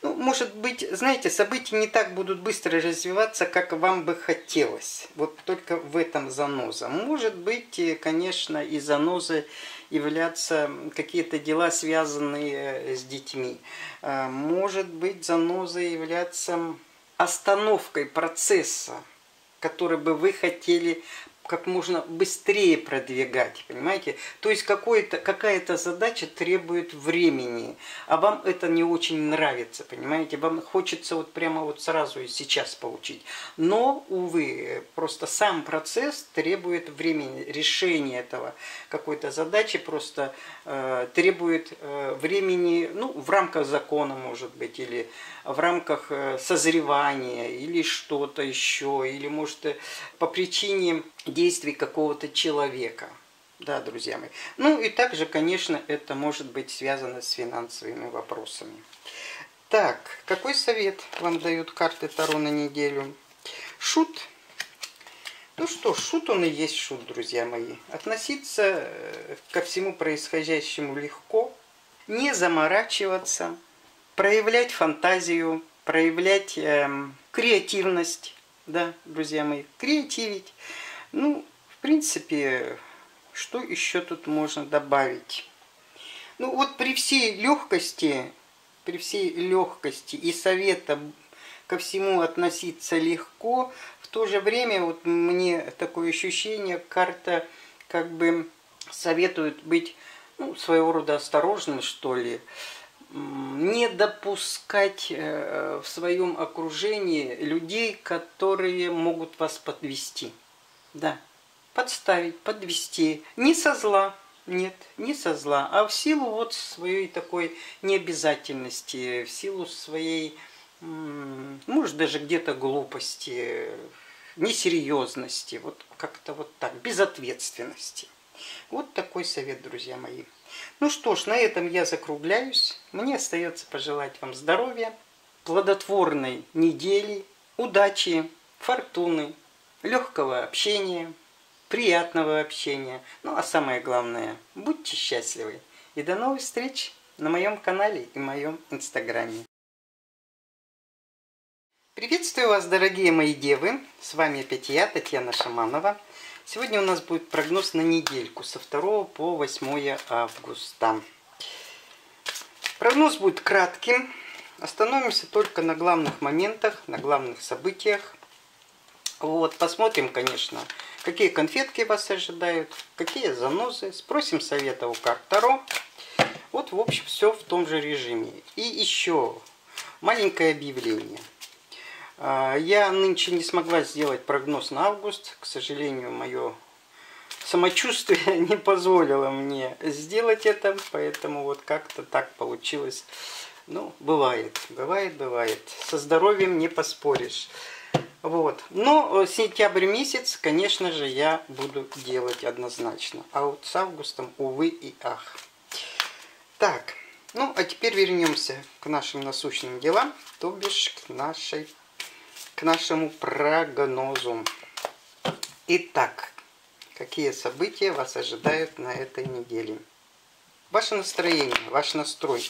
Ну, может быть, знаете, события не так будут быстро развиваться, как вам бы хотелось. Вот только в этом заноза. Может быть, конечно, и занозой являться какие-то дела, связанные с детьми. Может быть, занозой являться остановкой процесса, который бы вы хотели как можно быстрее продвигать, понимаете? То есть какая-то задача требует времени, а вам это не очень нравится, понимаете? Вам хочется вот прямо вот сразу и сейчас получить. Но, увы, просто сам процесс требует времени, решение этого какой-то задачи просто э, требует э, времени, ну, в рамках закона, может быть, или в рамках э, созревания, или что-то еще, или, может, по причине действий какого-то человека. Да, друзья мои. Ну и также, конечно, это может быть связано с финансовыми вопросами. Так, какой совет вам дают карты Таро на неделю? Шут. Ну что ж, шут он и есть шут, друзья мои. Относиться ко всему происходящему легко, не заморачиваться, проявлять фантазию, проявлять э, креативность. Да, друзья мои, креативить. Ну, в принципе, что еще тут можно добавить? Ну, вот при всей легкости, при всей легкости и совета ко всему относиться легко, в то же время вот мне такое ощущение, карта как бы советует быть, ну, своего рода осторожным, что ли, не допускать в своем окружении людей, которые могут вас подвести. Да, подставить, подвести. Не со зла, нет, не со зла, а в силу вот своей такой необязательности, в силу своей, может, даже где-то глупости, несерьезности, вот как-то вот так, безответственности. Вот такой совет, друзья мои. Ну что ж, на этом я закругляюсь. Мне остается пожелать вам здоровья, плодотворной недели, удачи, фортуны, легкого общения, приятного общения. Ну а самое главное, будьте счастливы. И до новых встреч на моем канале и моем инстаграме. Приветствую вас, дорогие мои девы. С вами опять я, Татьяна Шаманова. Сегодня у нас будет прогноз на недельку со второго по восьмое августа. Прогноз будет кратким. Остановимся только на главных моментах, на главных событиях. Вот, посмотрим, конечно, какие конфетки вас ожидают, какие занозы. Спросим совета у карт Таро. Вот, в общем, все в том же режиме. И еще маленькое объявление. Я нынче не смогла сделать прогноз на август. К сожалению, мое самочувствие не позволило мне сделать это. Поэтому вот как-то так получилось. Ну, бывает, бывает, бывает. Со здоровьем не поспоришь. Вот. Но сентябрь месяц, конечно же, я буду делать однозначно. А вот с августом, увы и ах. Так, ну а теперь вернемся к нашим насущным делам, то бишь к нашей... к нашему прогнозу. Итак, какие события вас ожидают на этой неделе? Ваше настроение, ваш настрой.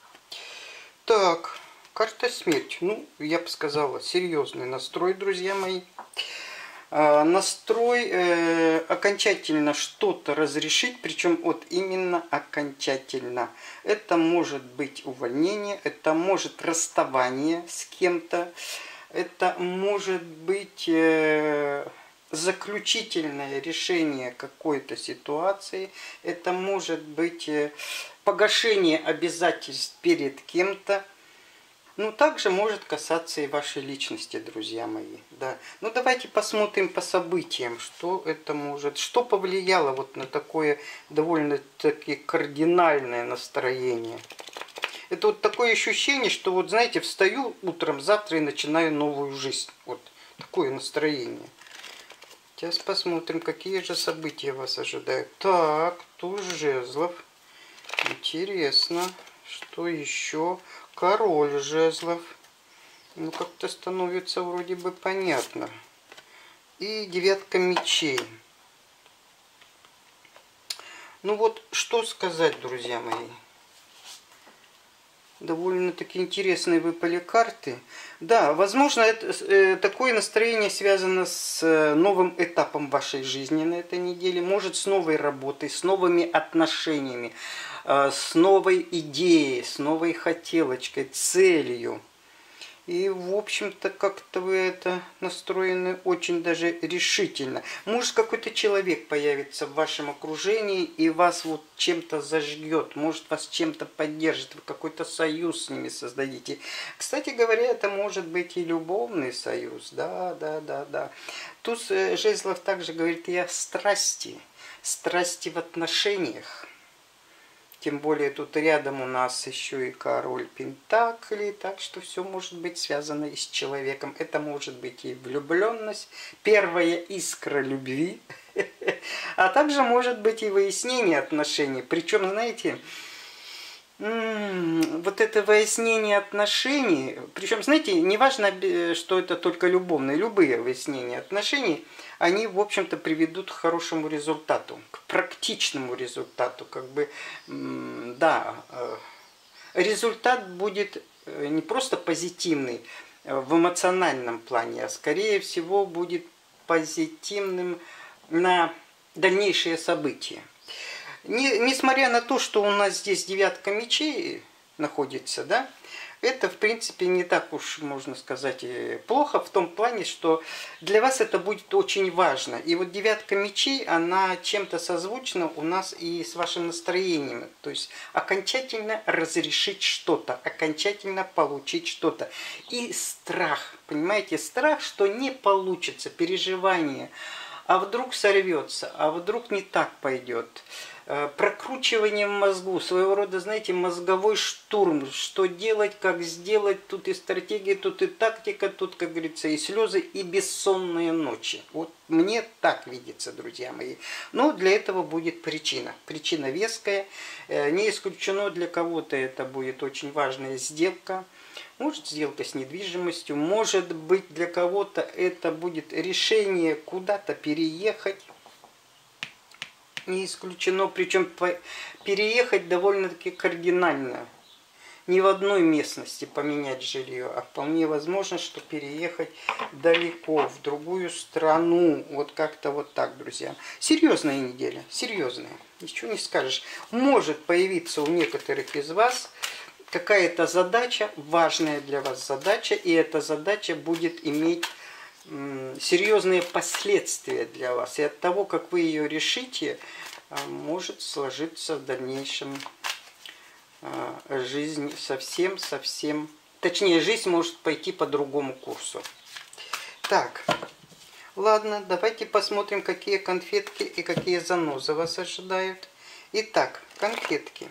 Так, карта смерть. Ну, я бы сказала, серьезный настрой, друзья мои. А, настрой э, окончательно что-то разрешить, причем вот именно окончательно. Это может быть увольнение, это может расставание с кем-то. Это может быть э, заключительное решение какой-то ситуации. Это может быть э, погашение обязательств перед кем-то. Ну, также может касаться и вашей личности, друзья мои. Да. Ну, давайте посмотрим по событиям, что это может, что повлияло вот на такое довольно-таки кардинальное настроение. Это вот такое ощущение, что вот, знаете, встаю утром завтра и начинаю новую жизнь. Вот такое настроение. Сейчас посмотрим, какие же события вас ожидают. Так, туз жезлов. Интересно. Что еще? Король жезлов. Ну, как-то становится вроде бы понятно. И девятка мечей. Ну вот, что сказать, друзья мои. Довольно-таки интересные выпали карты. Да, возможно, это, э, такое настроение связано с э, новым этапом вашей жизни на этой неделе. Может, с новой работой, с новыми отношениями, э, с новой идеей, с новой хотелочкой, целью. И, в общем-то, как-то вы это настроены очень даже решительно. Может, какой-то человек появится в вашем окружении и вас вот чем-то зажгет, может, вас чем-то поддержит, вы какой-то союз с ними создадите. Кстати говоря, это может быть и любовный союз, да, да, да, да. Туз жезлов также говорит и о страсти, страсти в отношениях. Тем более тут рядом у нас еще и король пентаклей, так что все может быть связано и с человеком. Это может быть и влюбленность, первая искра любви, а также может быть и выяснение отношений. Причем, знаете, вот это выяснение отношений, причем, знаете, не важно, что это только любовные, любые выяснения отношений, они, в общем-то, приведут к хорошему результату, к практичному результату. Как бы, да, результат будет не просто позитивный в эмоциональном плане, а скорее всего будет позитивным на дальнейшие события. Не, несмотря на то, что у нас здесь девятка мечей находится, да, это, в принципе, не так уж, можно сказать, плохо в том плане, что для вас это будет очень важно. И вот девятка мечей, она чем-то созвучна у нас и с вашим настроением. То есть окончательно разрешить что-то, окончательно получить что-то. И страх, понимаете, страх, что не получится, переживание. А вдруг сорвется, а вдруг не так пойдет. Прокручивание в мозгу, своего рода, знаете, мозговой штурм. Что делать, как сделать, тут и стратегия, тут и тактика, тут, как говорится, и слезы, и бессонные ночи. Вот мне так видится, друзья мои. Но для этого будет причина. Причина веская. Не исключено, для кого-то это будет очень важная сделка. Может, сделка с недвижимостью, может быть, для кого-то это будет решение куда-то переехать. Не исключено, причем переехать довольно-таки кардинально. Не в одной местности поменять жилье, а вполне возможно, что переехать далеко, в другую страну. Вот как-то вот так, друзья. Серьезная неделя, серьезная. Ничего не скажешь. Может появиться у некоторых из вас какая-то задача, важная для вас задача, и эта задача будет иметь серьезные последствия для вас. И от того, как вы ее решите, может сложиться в дальнейшем жизнь совсем-совсем... Точнее, жизнь может пойти по другому курсу. Так, ладно, давайте посмотрим, какие конфетки и какие занозы вас ожидают. Итак, конфетки.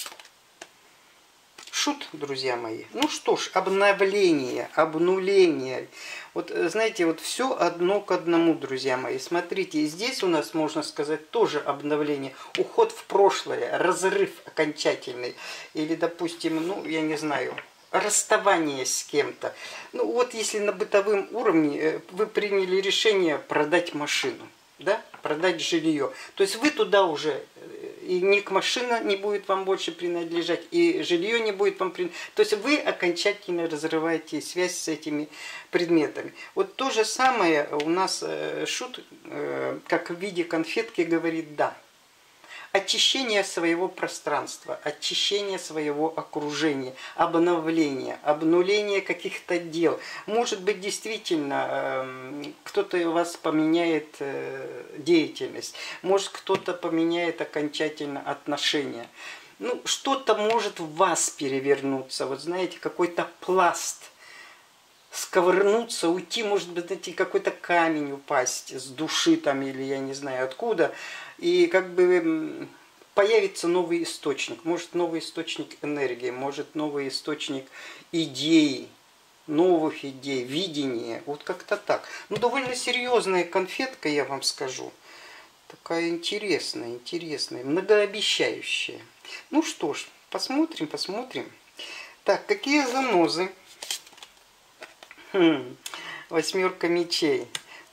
Шут, друзья мои. Ну что ж, обновление, обнуление. Вот, знаете, вот все одно к одному, друзья мои. Смотрите, здесь у нас, можно сказать, тоже обновление. Уход в прошлое, разрыв окончательный. Или, допустим, ну, я не знаю, расставание с кем-то. Ну, вот если на бытовом уровне вы приняли решение продать машину, да, продать жилье. То есть вы туда уже... И ни машина не будет вам больше принадлежать, и жилье не будет вам принадлежать. То есть вы окончательно разрываете связь с этими предметами. Вот то же самое у нас Шут, как в виде конфетки, говорит «да». Очищение своего пространства, очищение своего окружения, обновление, обнуление каких-то дел. Может быть, действительно, кто-то у вас поменяет деятельность, может, кто-то поменяет окончательно отношения. Ну, что-то может в вас перевернуться, вот знаете, какой-то пласт, сковырнуться, уйти, может быть, найти какой-то камень упасть с души там или я не знаю откуда. И как бы появится новый источник. Может, новый источник энергии, может, новый источник идей, новых идей, видения. Вот как-то так. Ну, довольно серьезная конфетка, я вам скажу. Такая интересная, интересная, многообещающая. Ну что ж, посмотрим, посмотрим. Так, какие занозы? Хм, восьмерка мечей.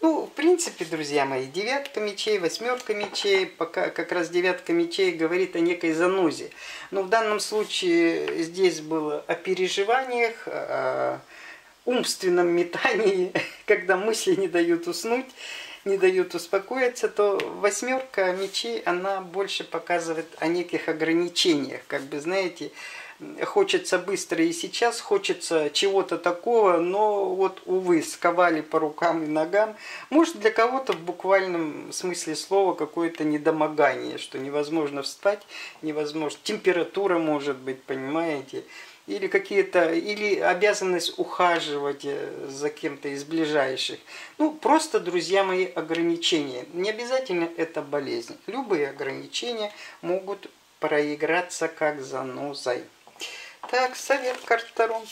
Ну, в принципе, друзья мои, девятка мечей, восьмерка мечей, пока как раз девятка мечей говорит о некой занозе. Но в данном случае здесь было о переживаниях, о умственном метании, когда мысли не дают уснуть, не дают успокоиться, то восьмерка мечей, она больше показывает о неких ограничениях. Как бы, знаете, хочется быстро и сейчас, хочется чего-то такого, но вот, увы, сковали по рукам и ногам. Может, для кого-то в буквальном смысле слова какое-то недомогание, что невозможно встать, невозможно, температура может быть, понимаете, или какие-то, или обязанность ухаживать за кем-то из ближайших. Ну, просто, друзья мои, ограничения. Не обязательно это болезнь. Любые ограничения могут проиграться как занозой. Так, совет карт Таро.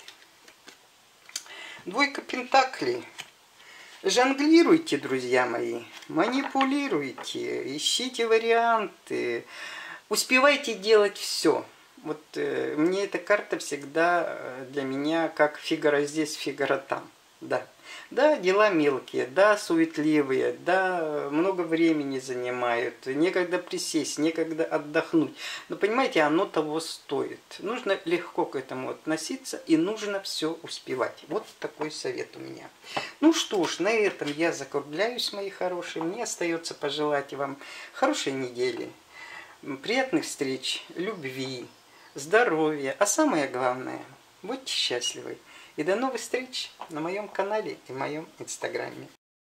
Двойка пентаклей. Жонглируйте, друзья мои, манипулируйте, ищите варианты, успевайте делать все. Вот э, мне эта карта всегда для меня как Фигаро здесь, Фигаро там. Да. Да, дела мелкие, да, суетливые, да, много времени занимают, некогда присесть, некогда отдохнуть. Но понимаете, оно того стоит. Нужно легко к этому относиться и нужно все успевать. Вот такой совет у меня. Ну что ж, на этом я закругляюсь, мои хорошие. Мне остается пожелать вам хорошей недели, приятных встреч, любви, здоровья, а самое главное, будьте счастливы. И до новых встреч на моем канале и в моем инстаграме.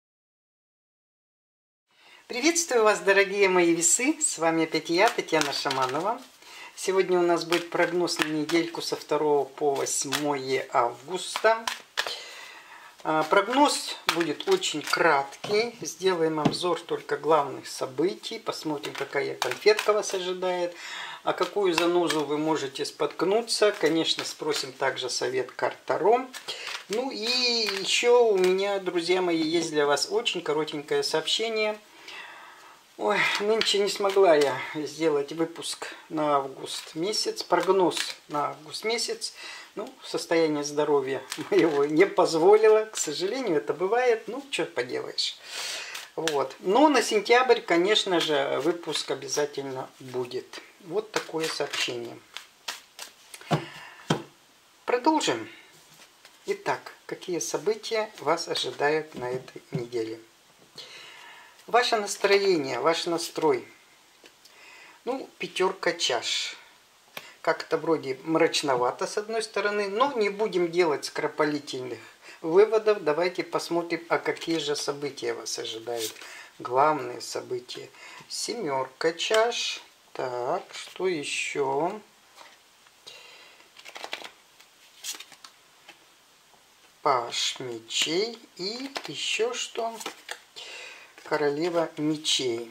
Приветствую вас, дорогие мои весы. С вами опять я, Татьяна Шаманова. Сегодня у нас будет прогноз на недельку со второго по восьмое августа. Прогноз будет очень краткий. Сделаем обзор только главных событий. Посмотрим, какая конфетка вас ожидает. А какую занозу вы можете споткнуться? Конечно, спросим также совет карт Таро. Ну и еще у меня, друзья мои, есть для вас очень коротенькое сообщение. Ой, нынче не смогла я сделать выпуск на август месяц, прогноз на август месяц. Ну, состояние здоровья моего не позволило, к сожалению, это бывает. Ну, что поделаешь. Вот. Но на сентябрь, конечно же, выпуск обязательно будет. Вот такое сообщение. Продолжим. Итак, какие события вас ожидают на этой неделе? Ваше настроение, ваш настрой. Ну, пятерка чаш. Как-то вроде мрачновато с одной стороны, но не будем делать скоропалительных выводов. Давайте посмотрим, а какие же события вас ожидают. Главные события. Семерка чаш. Так, что еще? Паж мечей и еще что? Королева мечей.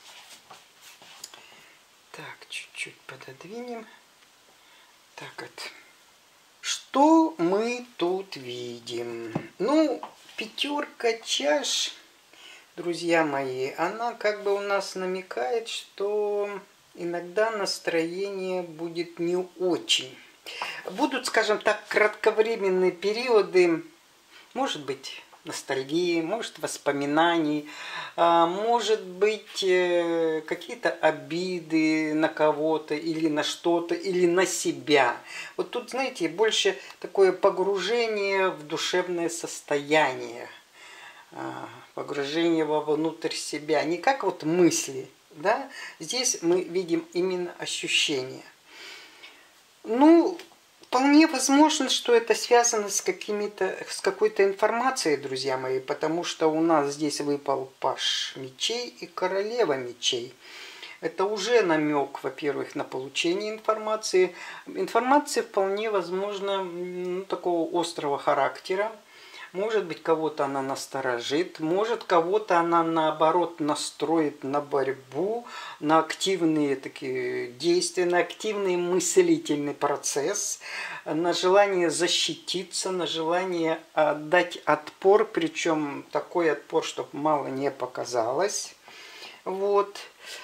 Так, чуть-чуть пододвинем. Так вот. Что мы тут видим? Ну, пятерка чаш, друзья мои, она как бы у нас намекает, что иногда настроение будет не очень. Будут, скажем так, кратковременные периоды, может быть, ностальгии, может, воспоминаний, может быть, какие-то обиды на кого-то или на что-то, или на себя. Вот тут, знаете, больше такое погружение в душевное состояние, погружение вовнутрь себя, не как вот мысли, да? Здесь мы видим именно ощущения. Ну, вполне возможно, что это связано с, какими-то, с какой-то информацией, друзья мои, потому что у нас здесь выпал паж мечей и королева мечей. Это уже намек, во-первых, на получение информации. Информация вполне возможно ну, такого острого характера. Может быть, кого-то она насторожит, может, кого-то она, наоборот, настроит на борьбу, на активные такие действия, на активный мыслительный процесс, на желание защититься, на желание дать отпор, причем такой отпор, чтобы мало не показалось. Вот.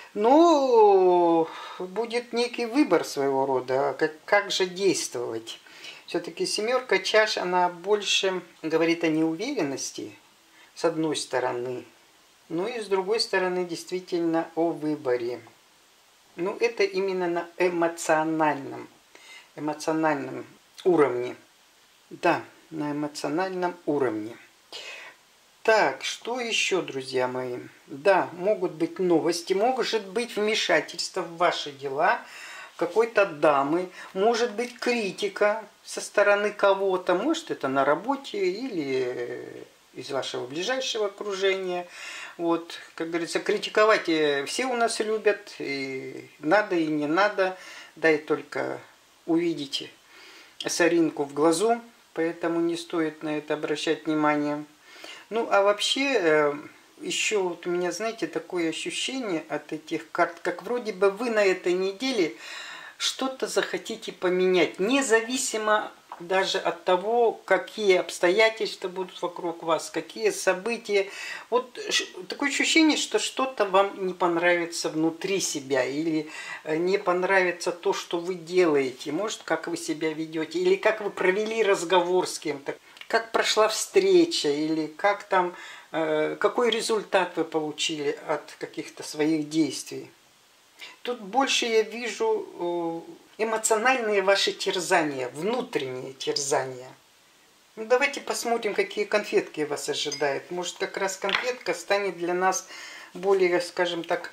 Но будет некий выбор своего рода, как, как же действовать. Все-таки семерка чаш, она больше говорит о неуверенности, с одной стороны. Ну и с другой стороны, действительно о выборе. Ну, это именно на эмоциональном, эмоциональном уровне. Да, на эмоциональном уровне. Так, что еще, друзья мои? Да, могут быть новости, может быть вмешательство в ваши дела какой-то дамы, может быть критика со стороны кого-то, может это на работе или из вашего ближайшего окружения. Вот, как говорится, критиковать все у нас любят, и надо, и не надо, дай только увидите соринку в глазу, поэтому не стоит на это обращать внимание. Ну, а вообще, еще вот у меня, знаете, такое ощущение от этих карт, как вроде бы вы на этой неделе что-то захотите поменять, независимо даже от того, какие обстоятельства будут вокруг вас, какие события. Вот такое ощущение, что что-то вам не понравится внутри себя, или не понравится то, что вы делаете, может, как вы себя ведете, или как вы провели разговор с кем-то, как прошла встреча, или как там, э, какой результат вы получили от каких-то своих действий. Тут больше я вижу эмоциональные ваши терзания, внутренние терзания. Ну, давайте посмотрим, какие конфетки вас ожидают. Может, как раз конфетка станет для нас более, скажем так,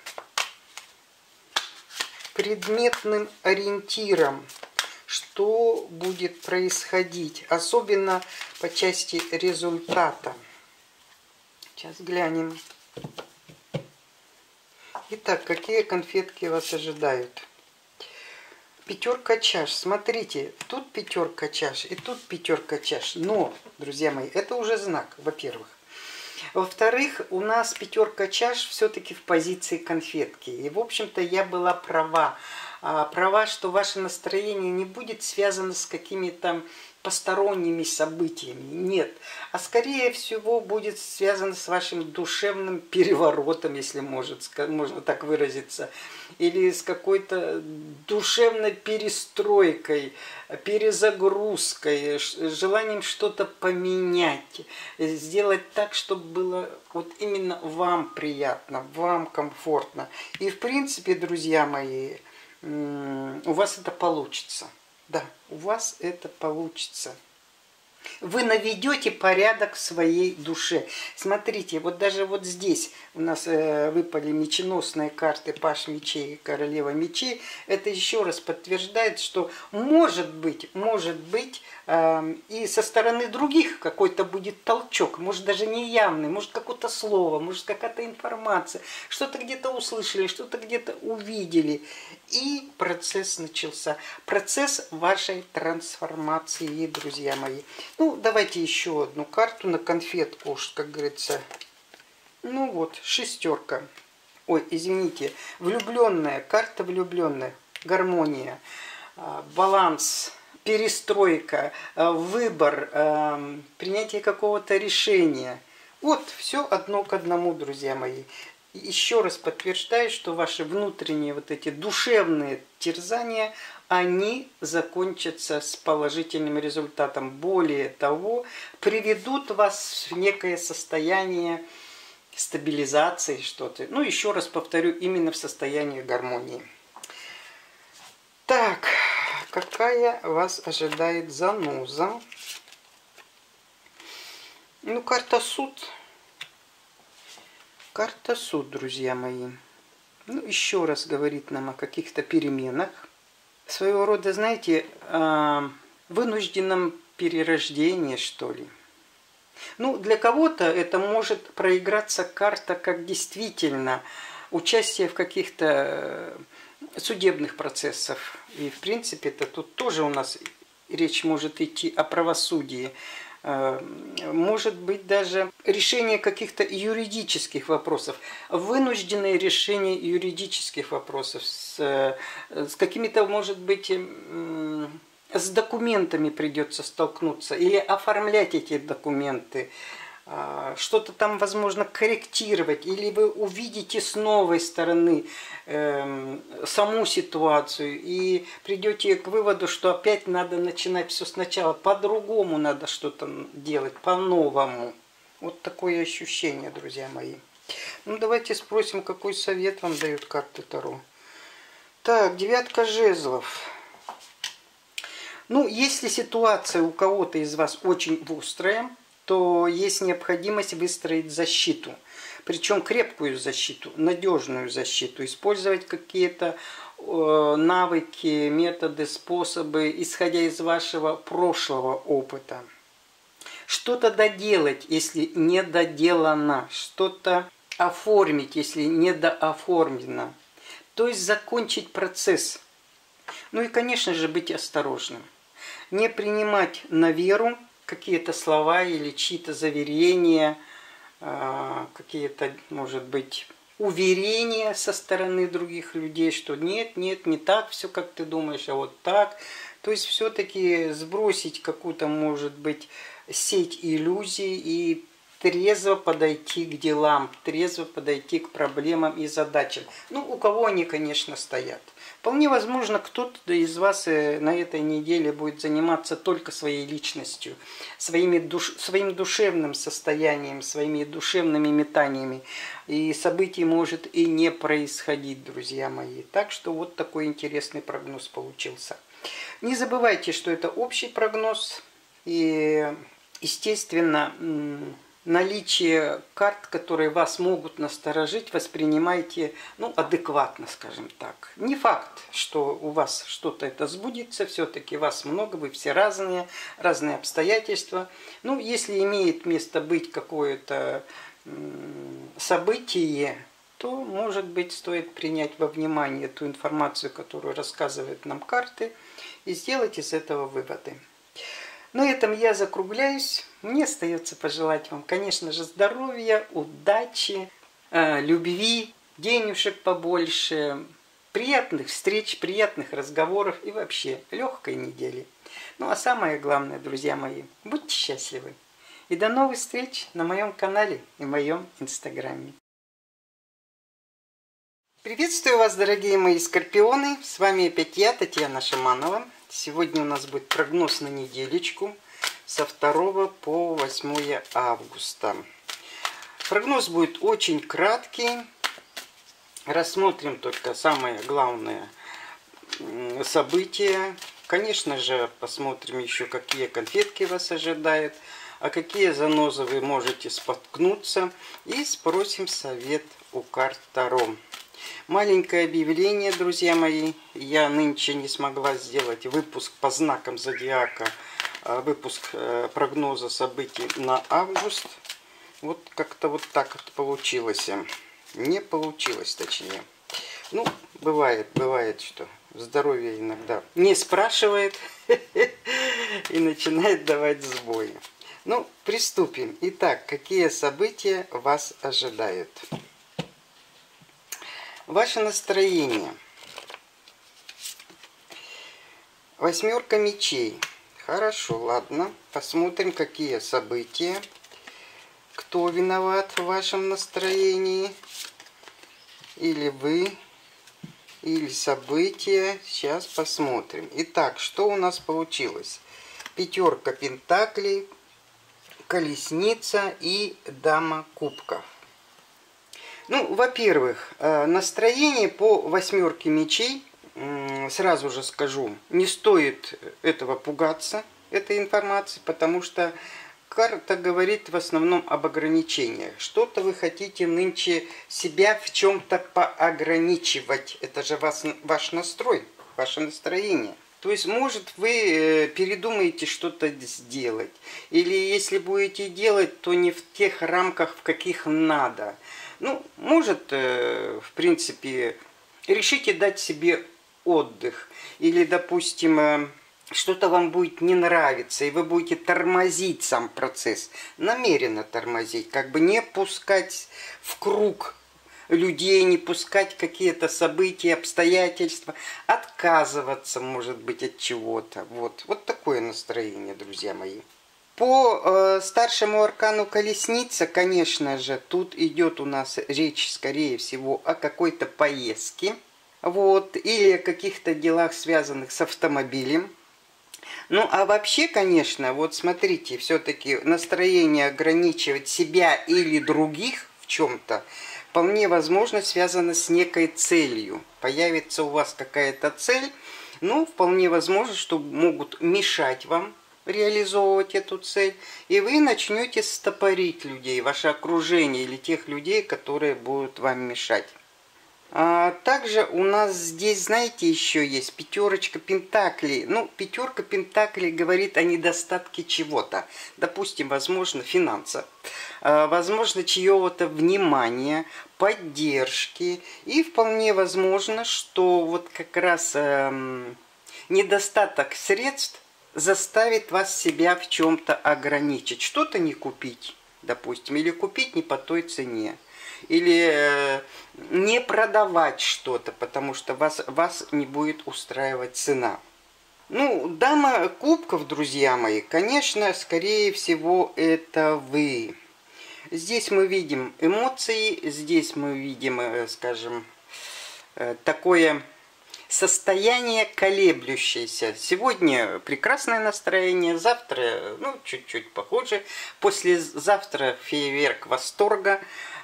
предметным ориентиром, что будет происходить, особенно по части результата. Сейчас глянем. Итак, какие конфетки вас ожидают? Пятерка чаш. Смотрите, тут пятерка чаш и тут пятерка чаш. Но, друзья мои, это уже знак, во-первых. Во-вторых, у нас пятерка чаш все-таки в позиции конфетки. И, в общем-то, я была права. Права, что ваше настроение не будет связано с какими-то посторонними событиями. Нет. А скорее всего будет связано с вашим душевным переворотом, если может, можно так выразиться. Или с какой-то душевной перестройкой, перезагрузкой, желанием что-то поменять. Сделать так, чтобы было вот именно вам приятно, вам комфортно. И в принципе, друзья мои, у вас это получится. Да, у вас это получится. Вы наведете порядок в своей душе. Смотрите, вот даже вот здесь у нас э, выпали меченосные карты Паш мечей и Королева мечей. Это еще раз подтверждает, что может быть, может быть э, и со стороны других какой-то будет толчок. Может даже не явный, может какое-то слово, может какая-то информация. Что-то где-то услышали, что-то где-то увидели. И процесс начался. Процесс вашей трансформации, друзья мои. Ну, давайте еще одну карту на конфетку, уж, как говорится. Ну вот, шестерка. Ой, извините, влюбленная, карта влюбленная, гармония, баланс, перестройка, выбор, принятие какого-то решения. Вот, все одно к одному, друзья мои. Еще раз подтверждаю, что ваши внутренние вот эти душевные терзания, они закончатся с положительным результатом. Более того, приведут вас в некое состояние стабилизации, что-то. Ну, еще раз повторю, именно в состоянии гармонии. Так, какая вас ожидает заноза? Ну, карта суд. Карта суд, друзья мои. Ну, еще раз говорит нам о каких-то переменах. Своего рода, знаете, вынужденном перерождении, что ли. Ну, для кого-то это может проиграться карта как действительно участие в каких-то судебных процессах. И, в принципе, это тут тоже у нас речь может идти о правосудии. Может быть даже решение каких-то юридических вопросов, вынужденное решение юридических вопросов с, с какими-то, может быть, с документами придется столкнуться или оформлять эти документы, что-то там, возможно, корректировать, или вы увидите с новой стороны э, саму ситуацию и придете к выводу, что опять надо начинать все сначала, по-другому надо что-то делать, по-новому. Вот такое ощущение, друзья мои. Ну, давайте спросим, какой совет вам дают карты Таро. Так, девятка жезлов. Ну, если ситуация у кого-то из вас очень острая, то есть необходимость выстроить защиту. Причем крепкую защиту, надежную защиту. Использовать какие-то э, навыки, методы, способы, исходя из вашего прошлого опыта. Что-то доделать, если не доделано. Что-то оформить, если не дооформлено. То есть закончить процесс. Ну и, конечно же, быть осторожным. Не принимать на веру какие-то слова или чьи-то заверения, какие-то, может быть, уверения со стороны других людей, что нет, нет, не так все, как ты думаешь, а вот так. То есть все-таки сбросить какую-то, может быть, сеть иллюзий и трезво подойти к делам, трезво подойти к проблемам и задачам. Ну, у кого они, конечно, стоят. Вполне возможно, кто-то из вас на этой неделе будет заниматься только своей личностью, своими душ... своим душевным состоянием, своими душевными метаниями. И событий может и не происходить, друзья мои. Так что вот такой интересный прогноз получился. Не забывайте, что это общий прогноз. И, естественно, наличие карт, которые вас могут насторожить, воспринимайте, ну, адекватно, скажем так. Не факт, что у вас что-то это сбудется, все-таки вас много, вы все разные, разные обстоятельства. Ну, если имеет место быть какое-то событие, то, может быть, стоит принять во внимание ту информацию, которую рассказывают нам карты, и сделать из этого выводы. На этом я закругляюсь. Мне остается пожелать вам, конечно же, здоровья, удачи, любви, денежек побольше, приятных встреч, приятных разговоров и вообще легкой недели. Ну а самое главное, друзья мои, будьте счастливы. И до новых встреч на моем канале и моем инстаграме. Приветствую вас, дорогие мои скорпионы. С вами опять я, Татьяна Шаманова. Сегодня у нас будет прогноз на неделечку со второго по восьмое августа. Прогноз будет очень краткий. Рассмотрим только самое главное событие. Конечно же, посмотрим еще, какие конфетки вас ожидают, а какие занозы вы можете споткнуться. И спросим совет у карт Таро. Маленькое объявление, друзья мои. Я нынче не смогла сделать выпуск по знакам зодиака, выпуск прогноза событий на август. Вот как-то вот так вот получилось. Не получилось, точнее. Ну, бывает, бывает, что здоровье иногда не спрашивает и начинает давать сбои. Ну, приступим. Итак, какие события вас ожидают? Ваше настроение. Восьмерка мечей. Хорошо, ладно. Посмотрим, какие события. Кто виноват в вашем настроении? Или вы, или события. Сейчас посмотрим. Итак, что у нас получилось? Пятерка пентаклей, колесница и дама кубков. Ну, во-первых, настроение по восьмерке мечей, сразу же скажу, не стоит этого пугаться, этой информации, потому что карта говорит в основном об ограничениях. Что-то вы хотите нынче себя в чем-то поограничивать. Это же вас, ваш настрой, ваше настроение. То есть, может, вы передумаете что-то сделать. Или если будете делать, то не в тех рамках, в каких надо. Ну, может, в принципе, решите дать себе отдых. Или, допустим, что-то вам будет не нравиться, и вы будете тормозить сам процесс. Намеренно тормозить, как бы не пускать в круг людей, не пускать какие-то события, обстоятельства, отказываться, может быть, от чего-то. Вот, вот такое настроение, друзья мои. По э, старшему аркану колесница, конечно же, тут идет у нас речь, скорее всего, о какой-то поездке, вот, или о каких-то делах, связанных с автомобилем. Ну, а вообще, конечно, вот смотрите, все-таки настроение ограничивать себя или других в чем-то вполне возможно связано с некой целью. Появится у вас какая-то цель, ну, вполне возможно, что могут мешать вам реализовывать эту цель, и вы начнете стопорить людей, ваше окружение или тех людей, которые будут вам мешать. А также у нас здесь, знаете, еще есть пятерочка пентаклей. Ну, пятерка пентаклей говорит о недостатке чего-то. Допустим, возможно, финансов, возможно, чьего-то внимания, поддержки. И вполне возможно, что вот как раз эм, недостаток средств заставит вас себя в чем-то ограничить. Что-то не купить, допустим, или купить не по той цене. Или э, не продавать что-то, потому что вас, вас не будет устраивать цена. Ну, дама кубков, друзья мои, конечно, скорее всего, это вы. Здесь мы видим эмоции, здесь мы видим, э, скажем, э, такое состояние колеблющееся. Сегодня прекрасное настроение, завтра, ну, чуть-чуть похуже, послезавтра фейерверк восторга.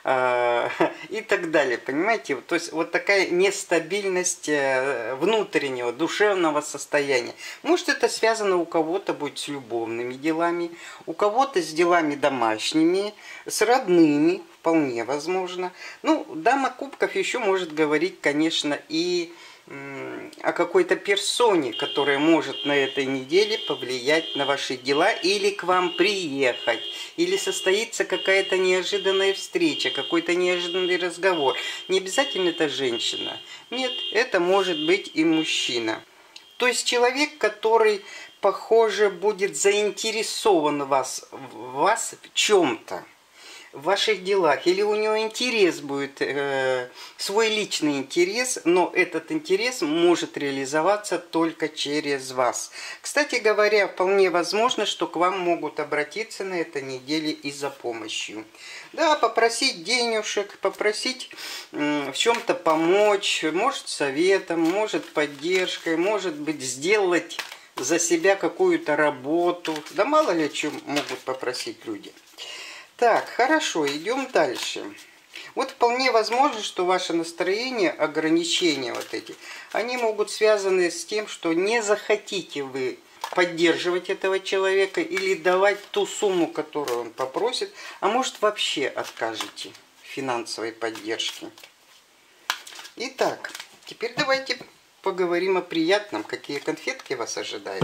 И так далее, понимаете? То есть вот такая нестабильность внутреннего, душевного состояния. Может, это связано у кого-то будет с любовными делами, у кого-то с делами домашними, с родными, вполне возможно. Ну, дама кубков еще может говорить, конечно, и о какой-то персоне, которая может на этой неделе повлиять на ваши дела или к вам приехать, или состоится какая-то неожиданная встреча, какой-то неожиданный разговор. Не обязательно это женщина. Нет, это может быть и мужчина. То есть человек, который, похоже, будет заинтересован в вас, в вас в чем-то, в ваших делах, или у него интерес будет, э, свой личный интерес, но этот интерес может реализоваться только через вас. Кстати говоря, вполне возможно, что к вам могут обратиться на этой неделе и за помощью. Да, попросить денежек, попросить э, в чем-то помочь, может советом, может поддержкой, может быть сделать за себя какую-то работу. Да мало ли о чем могут попросить люди. Так, хорошо, идем дальше. Вот вполне возможно, что ваше настроение, ограничения вот эти, они могут связаны с тем, что не захотите вы поддерживать этого человека или давать ту сумму, которую он попросит, а может вообще откажете финансовой поддержки. Итак, теперь давайте поговорим о приятном, какие конфетки вас ожидают.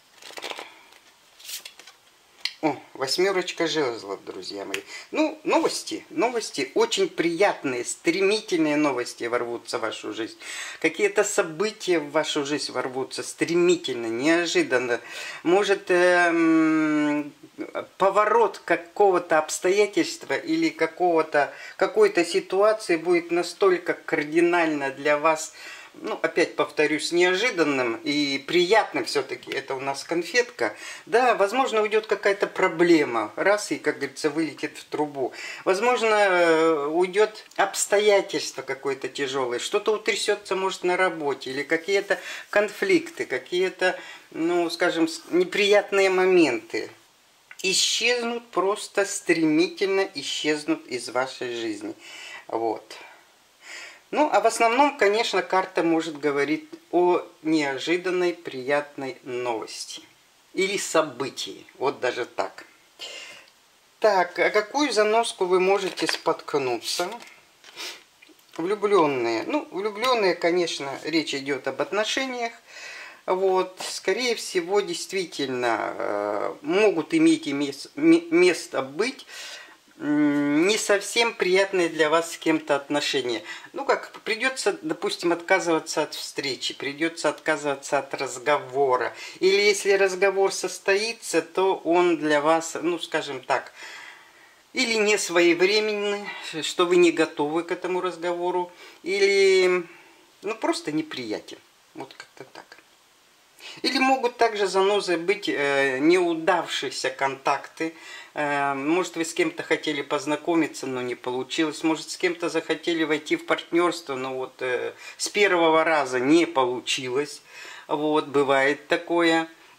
О, восьмерочка жезлов, друзья мои. Ну, новости, новости очень приятные, стремительные новости ворвутся в вашу жизнь. Какие-то события в вашу жизнь ворвутся стремительно, неожиданно. Может, эм, поворот какого-то обстоятельства или какого-то, какой-то ситуации будет настолько кардинально для вас, ну, опять повторюсь, неожиданным и приятным все-таки, это у нас конфетка. Да, возможно, уйдет какая-то проблема, раз и, как говорится, вылетит в трубу. Возможно, уйдет обстоятельство какое-то тяжелое, что-то утрясется, может, на работе, или какие-то конфликты, какие-то, ну, скажем, неприятные моменты. Исчезнут, просто стремительно исчезнут из вашей жизни. Вот. Ну, а в основном, конечно, карта может говорить о неожиданной, приятной новости. Или событии. Вот даже так. Так, а какую заноску вы можете споткнуться? Влюбленные. Ну, влюбленные, конечно, речь идет об отношениях. Вот, скорее всего, действительно, э, могут иметь мест, место быть не совсем приятные для вас с кем-то отношения. Ну как, придется, допустим, отказываться от встречи, придется отказываться от разговора. Или если разговор состоится, то он для вас, ну скажем так, или не своевременный, что вы не готовы к этому разговору, или ну просто неприятен. Вот как-то так. Или могут также занозой быть э, неудавшиеся контакты. Э, может, вы с кем-то хотели познакомиться, но не получилось. Может, с кем-то захотели войти в партнерство, но вот э, с первого раза не получилось. Вот, бывает такое.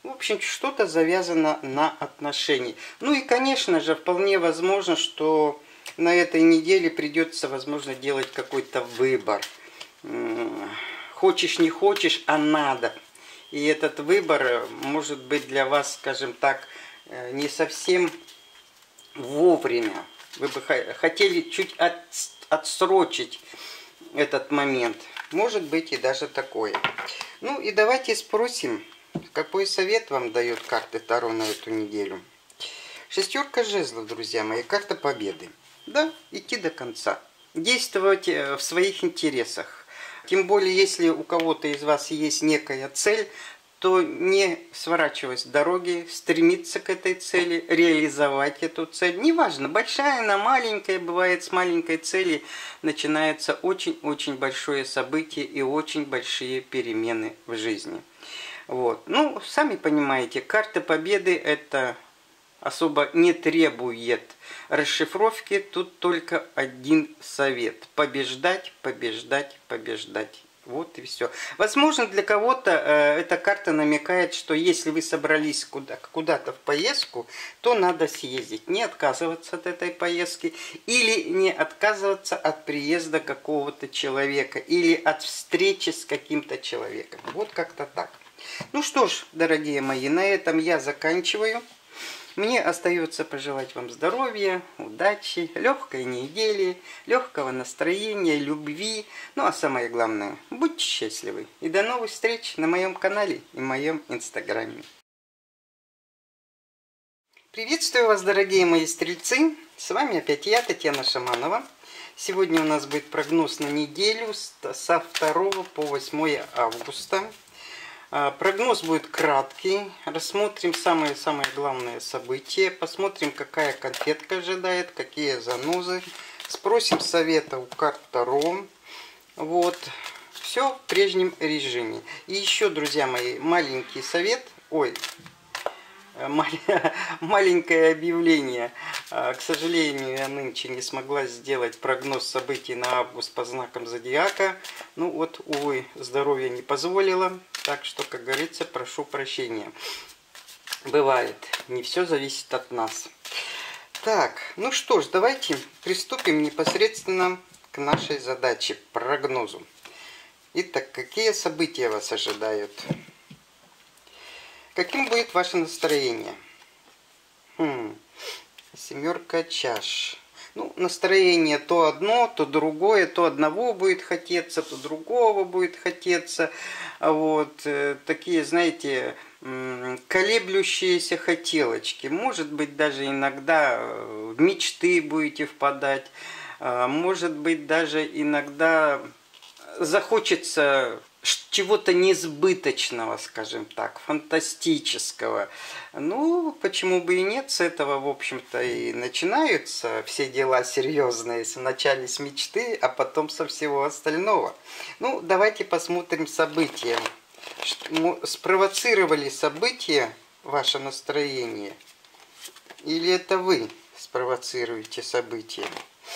В общем, что-то завязано на отношения. Ну и, конечно же, вполне возможно, что на этой неделе придется, возможно, делать какой-то выбор. Хочешь, не хочешь, а надо. И этот выбор может быть для вас, скажем так, не совсем вовремя. Вы бы хотели чуть от, отсрочить этот момент. Может быть и даже такое. Ну и давайте спросим, какой совет вам дает карты Таро на эту неделю. Шестерка жезлов, друзья мои, карта победы. Да, идти до конца. Действовать в своих интересах. Тем более, если у кого-то из вас есть некая цель, то не сворачивать с дороги, стремиться к этой цели, реализовать эту цель. Неважно, большая она, маленькая, бывает с маленькой цели начинается очень-очень большое событие и очень большие перемены в жизни. Вот. Ну, сами понимаете, карта победы это особо не требует расшифровки, тут только один совет. Побеждать, побеждать, побеждать. Вот и все. Возможно, для кого-то э, эта карта намекает, что если вы собрались куда, куда-то в поездку, то надо съездить. Не отказываться от этой поездки или не отказываться от приезда какого-то человека или от встречи с каким-то человеком. Вот как-то так. Ну что ж, дорогие мои, на этом я заканчиваю. Мне остается пожелать вам здоровья, удачи, легкой недели, легкого настроения, любви. Ну а самое главное, будьте счастливы. И до новых встреч на моем канале и моем инстаграме. Приветствую вас, дорогие мои стрельцы. С вами опять я, Татьяна Шаманова. Сегодня у нас будет прогноз на неделю со второго по восьмое августа. Прогноз будет краткий. Рассмотрим самые-самые главные события. Посмотрим, какая конфетка ожидает, какие занозы. Спросим совета у карт Таро. Вот. Все в прежнем режиме. И еще, друзья мои, маленький совет. Ой, маленькое объявление. К сожалению, я нынче не смогла сделать прогноз событий на август по знакам зодиака. Ну вот, увы, здоровье не позволило. Так что, как говорится, прошу прощения. Бывает, не все зависит от нас. Так, ну что ж, давайте приступим непосредственно к нашей задаче, прогнозу. Итак, какие события вас ожидают? Каким будет ваше настроение? Хм, семерка чаш. Ну, настроение то одно, то другое, то одного будет хотеться, то другого будет хотеться. Вот, такие, знаете, колеблющиеся хотелочки. Может быть, даже иногда в мечты будете впадать. Может быть, даже иногда захочется чего-то несбыточного, скажем так, фантастического. Ну, почему бы и нет, с этого, в общем-то, и начинаются все дела серьезные, вначале с мечты, а потом со всего остального. Ну, давайте посмотрим события. Спровоцировали события ваше настроение? Или это вы спровоцируете события?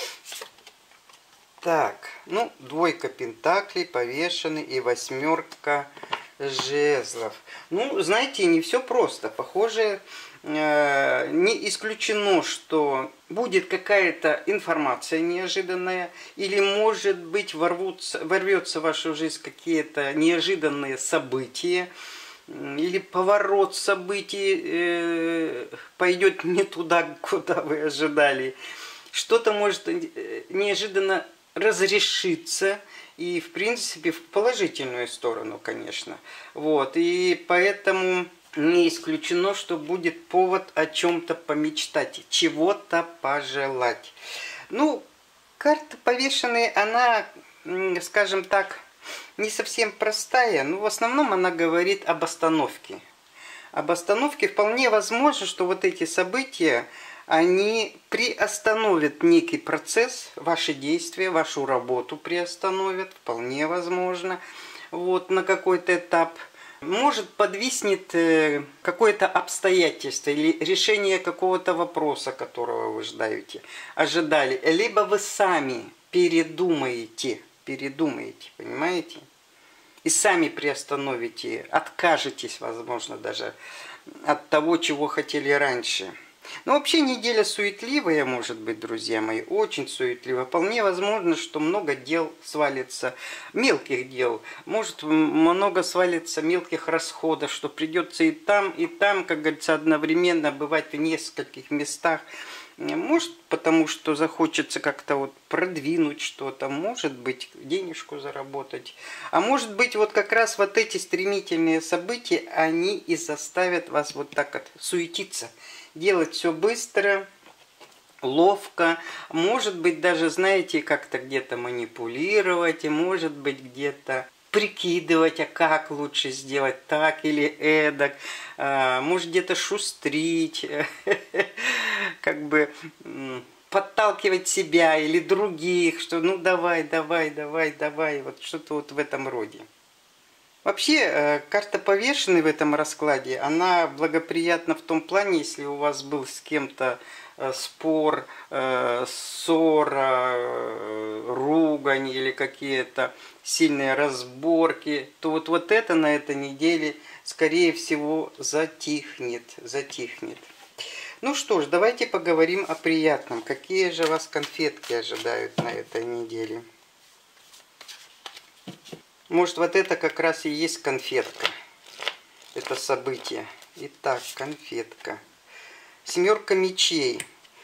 Так, ну, двойка пентаклей, повешенный и восьмерка жезлов. Ну, знаете, не все просто. Похоже, э, не исключено, что будет какая-то информация неожиданная, или, может быть, ворвутся, ворвется в вашу жизнь какие-то неожиданные события, или поворот событий э, пойдет не туда, куда вы ожидали. Что-то может неожиданно разрешиться, и в принципе в положительную сторону, конечно. Вот, и поэтому не исключено, что будет повод о чем-то помечтать, чего-то пожелать. Ну, карта повешенная, она, скажем так, не совсем простая, но в основном она говорит об остановке. Об остановке вполне возможно, что вот эти события, они приостановят некий процесс, ваши действия, вашу работу приостановят, вполне возможно, вот, на какой-то этап. Может, подвиснет какое-то обстоятельство или решение какого-то вопроса, которого вы ждаете, ожидали. Либо вы сами передумаете, передумаете, понимаете? и сами приостановите, откажетесь, возможно, даже от того, чего хотели раньше. Но вообще неделя суетливая, может быть, друзья мои, очень суетливая. Вполне возможно, что много дел свалится, мелких дел. Может, много свалится мелких расходов, что придется и там, и там, как говорится, одновременно бывать в нескольких местах. Может, потому что захочется как-то вот продвинуть что-то, может быть, денежку заработать. А может быть, вот как раз вот эти стремительные события, они и заставят вас вот так вот суетиться. Делать все быстро, ловко. Может быть, даже, знаете, как-то где-то манипулировать, и может быть, где-то прикидывать, а как лучше сделать, так или эдак. Может, где-то шустрить, как бы подталкивать себя или других, что ну давай, давай, давай, давай, вот что-то вот в этом роде. Вообще, карта повешенной в этом раскладе, она благоприятна в том плане, если у вас был с кем-то спор, ссора, ругань или какие-то сильные разборки, то вот, вот это на этой неделе, скорее всего, затихнет, затихнет. Ну что ж, давайте поговорим о приятном. Какие же вас конфетки ожидают на этой неделе? Может, вот это как раз и есть конфетка. Это событие. Итак, конфетка. Семерка мечей.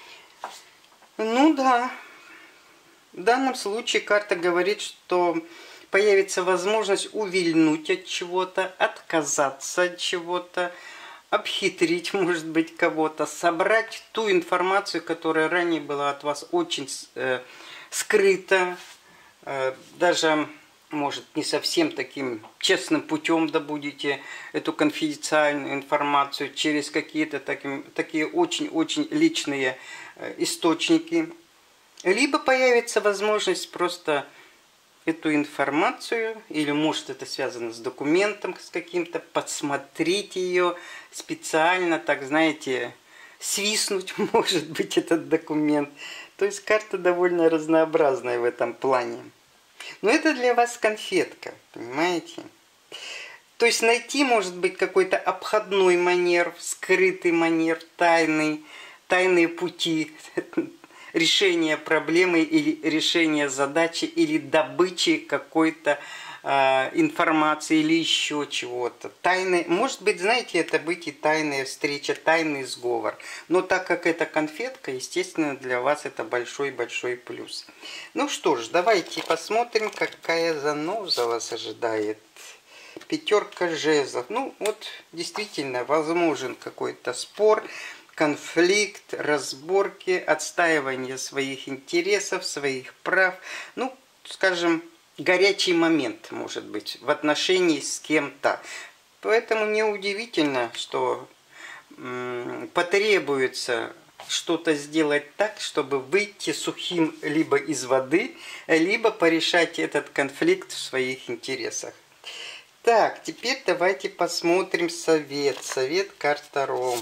Ну да. В данном случае карта говорит, что появится возможность увильнуть от чего-то, отказаться от чего-то, обхитрить, может быть, кого-то, собрать ту информацию, которая ранее была от вас очень э, скрыта, э, даже... может, не совсем таким честным путем добудете эту конфиденциальную информацию через какие-то таким, такие очень-очень личные источники. Либо появится возможность просто эту информацию, или может это связано с документом с каким-то, подсмотреть ее специально, так знаете, свистнуть, может быть, этот документ. То есть карта довольно разнообразная в этом плане. Но это для вас конфетка, понимаете? То есть найти, может быть, какой-то обходной манер, скрытый манер, тайный, тайные пути решения проблемы или решения задачи, или добычи какой-то э, информации, или еще чего-то. Тайны, может быть, знаете, это быть и тайная встреча, тайный сговор. Но так как это конфетка, естественно, для вас это большой-большой плюс. Ну что ж, давайте посмотрим, какая заноза вас ожидает. Пятерка жезлов. Ну вот, действительно, возможен какой-то спор, конфликт, разборки, отстаивание своих интересов, своих прав. Ну, скажем, горячий момент, может быть, в отношении с кем-то. Поэтому неудивительно, что м, потребуется что-то сделать так, чтобы выйти сухим либо из воды, либо порешать этот конфликт в своих интересах. Так, теперь давайте посмотрим совет. Совет карт Таро.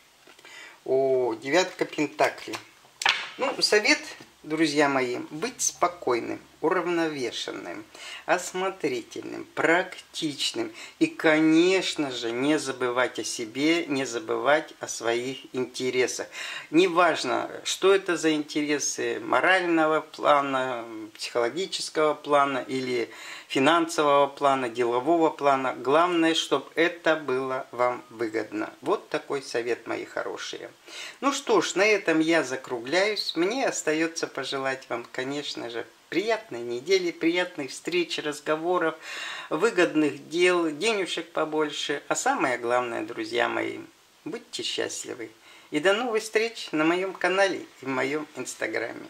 О, девятка пентаклей. Ну, совет, друзья мои, быть спокойным, уравновешенным, осмотрительным, практичным. И, конечно же, не забывать о себе, не забывать о своих интересах. Неважно, что это за интересы морального плана, психологического плана или финансового плана, делового плана. Главное, чтобы это было вам выгодно. Вот такой совет, мои хорошие. Ну что ж, на этом я закругляюсь. Мне остается пожелать вам, конечно же, приятной недели, приятных встреч, разговоров, выгодных дел, денежек побольше. А самое главное, друзья мои, будьте счастливы. И до новых встреч на моем канале и в моем инстаграме.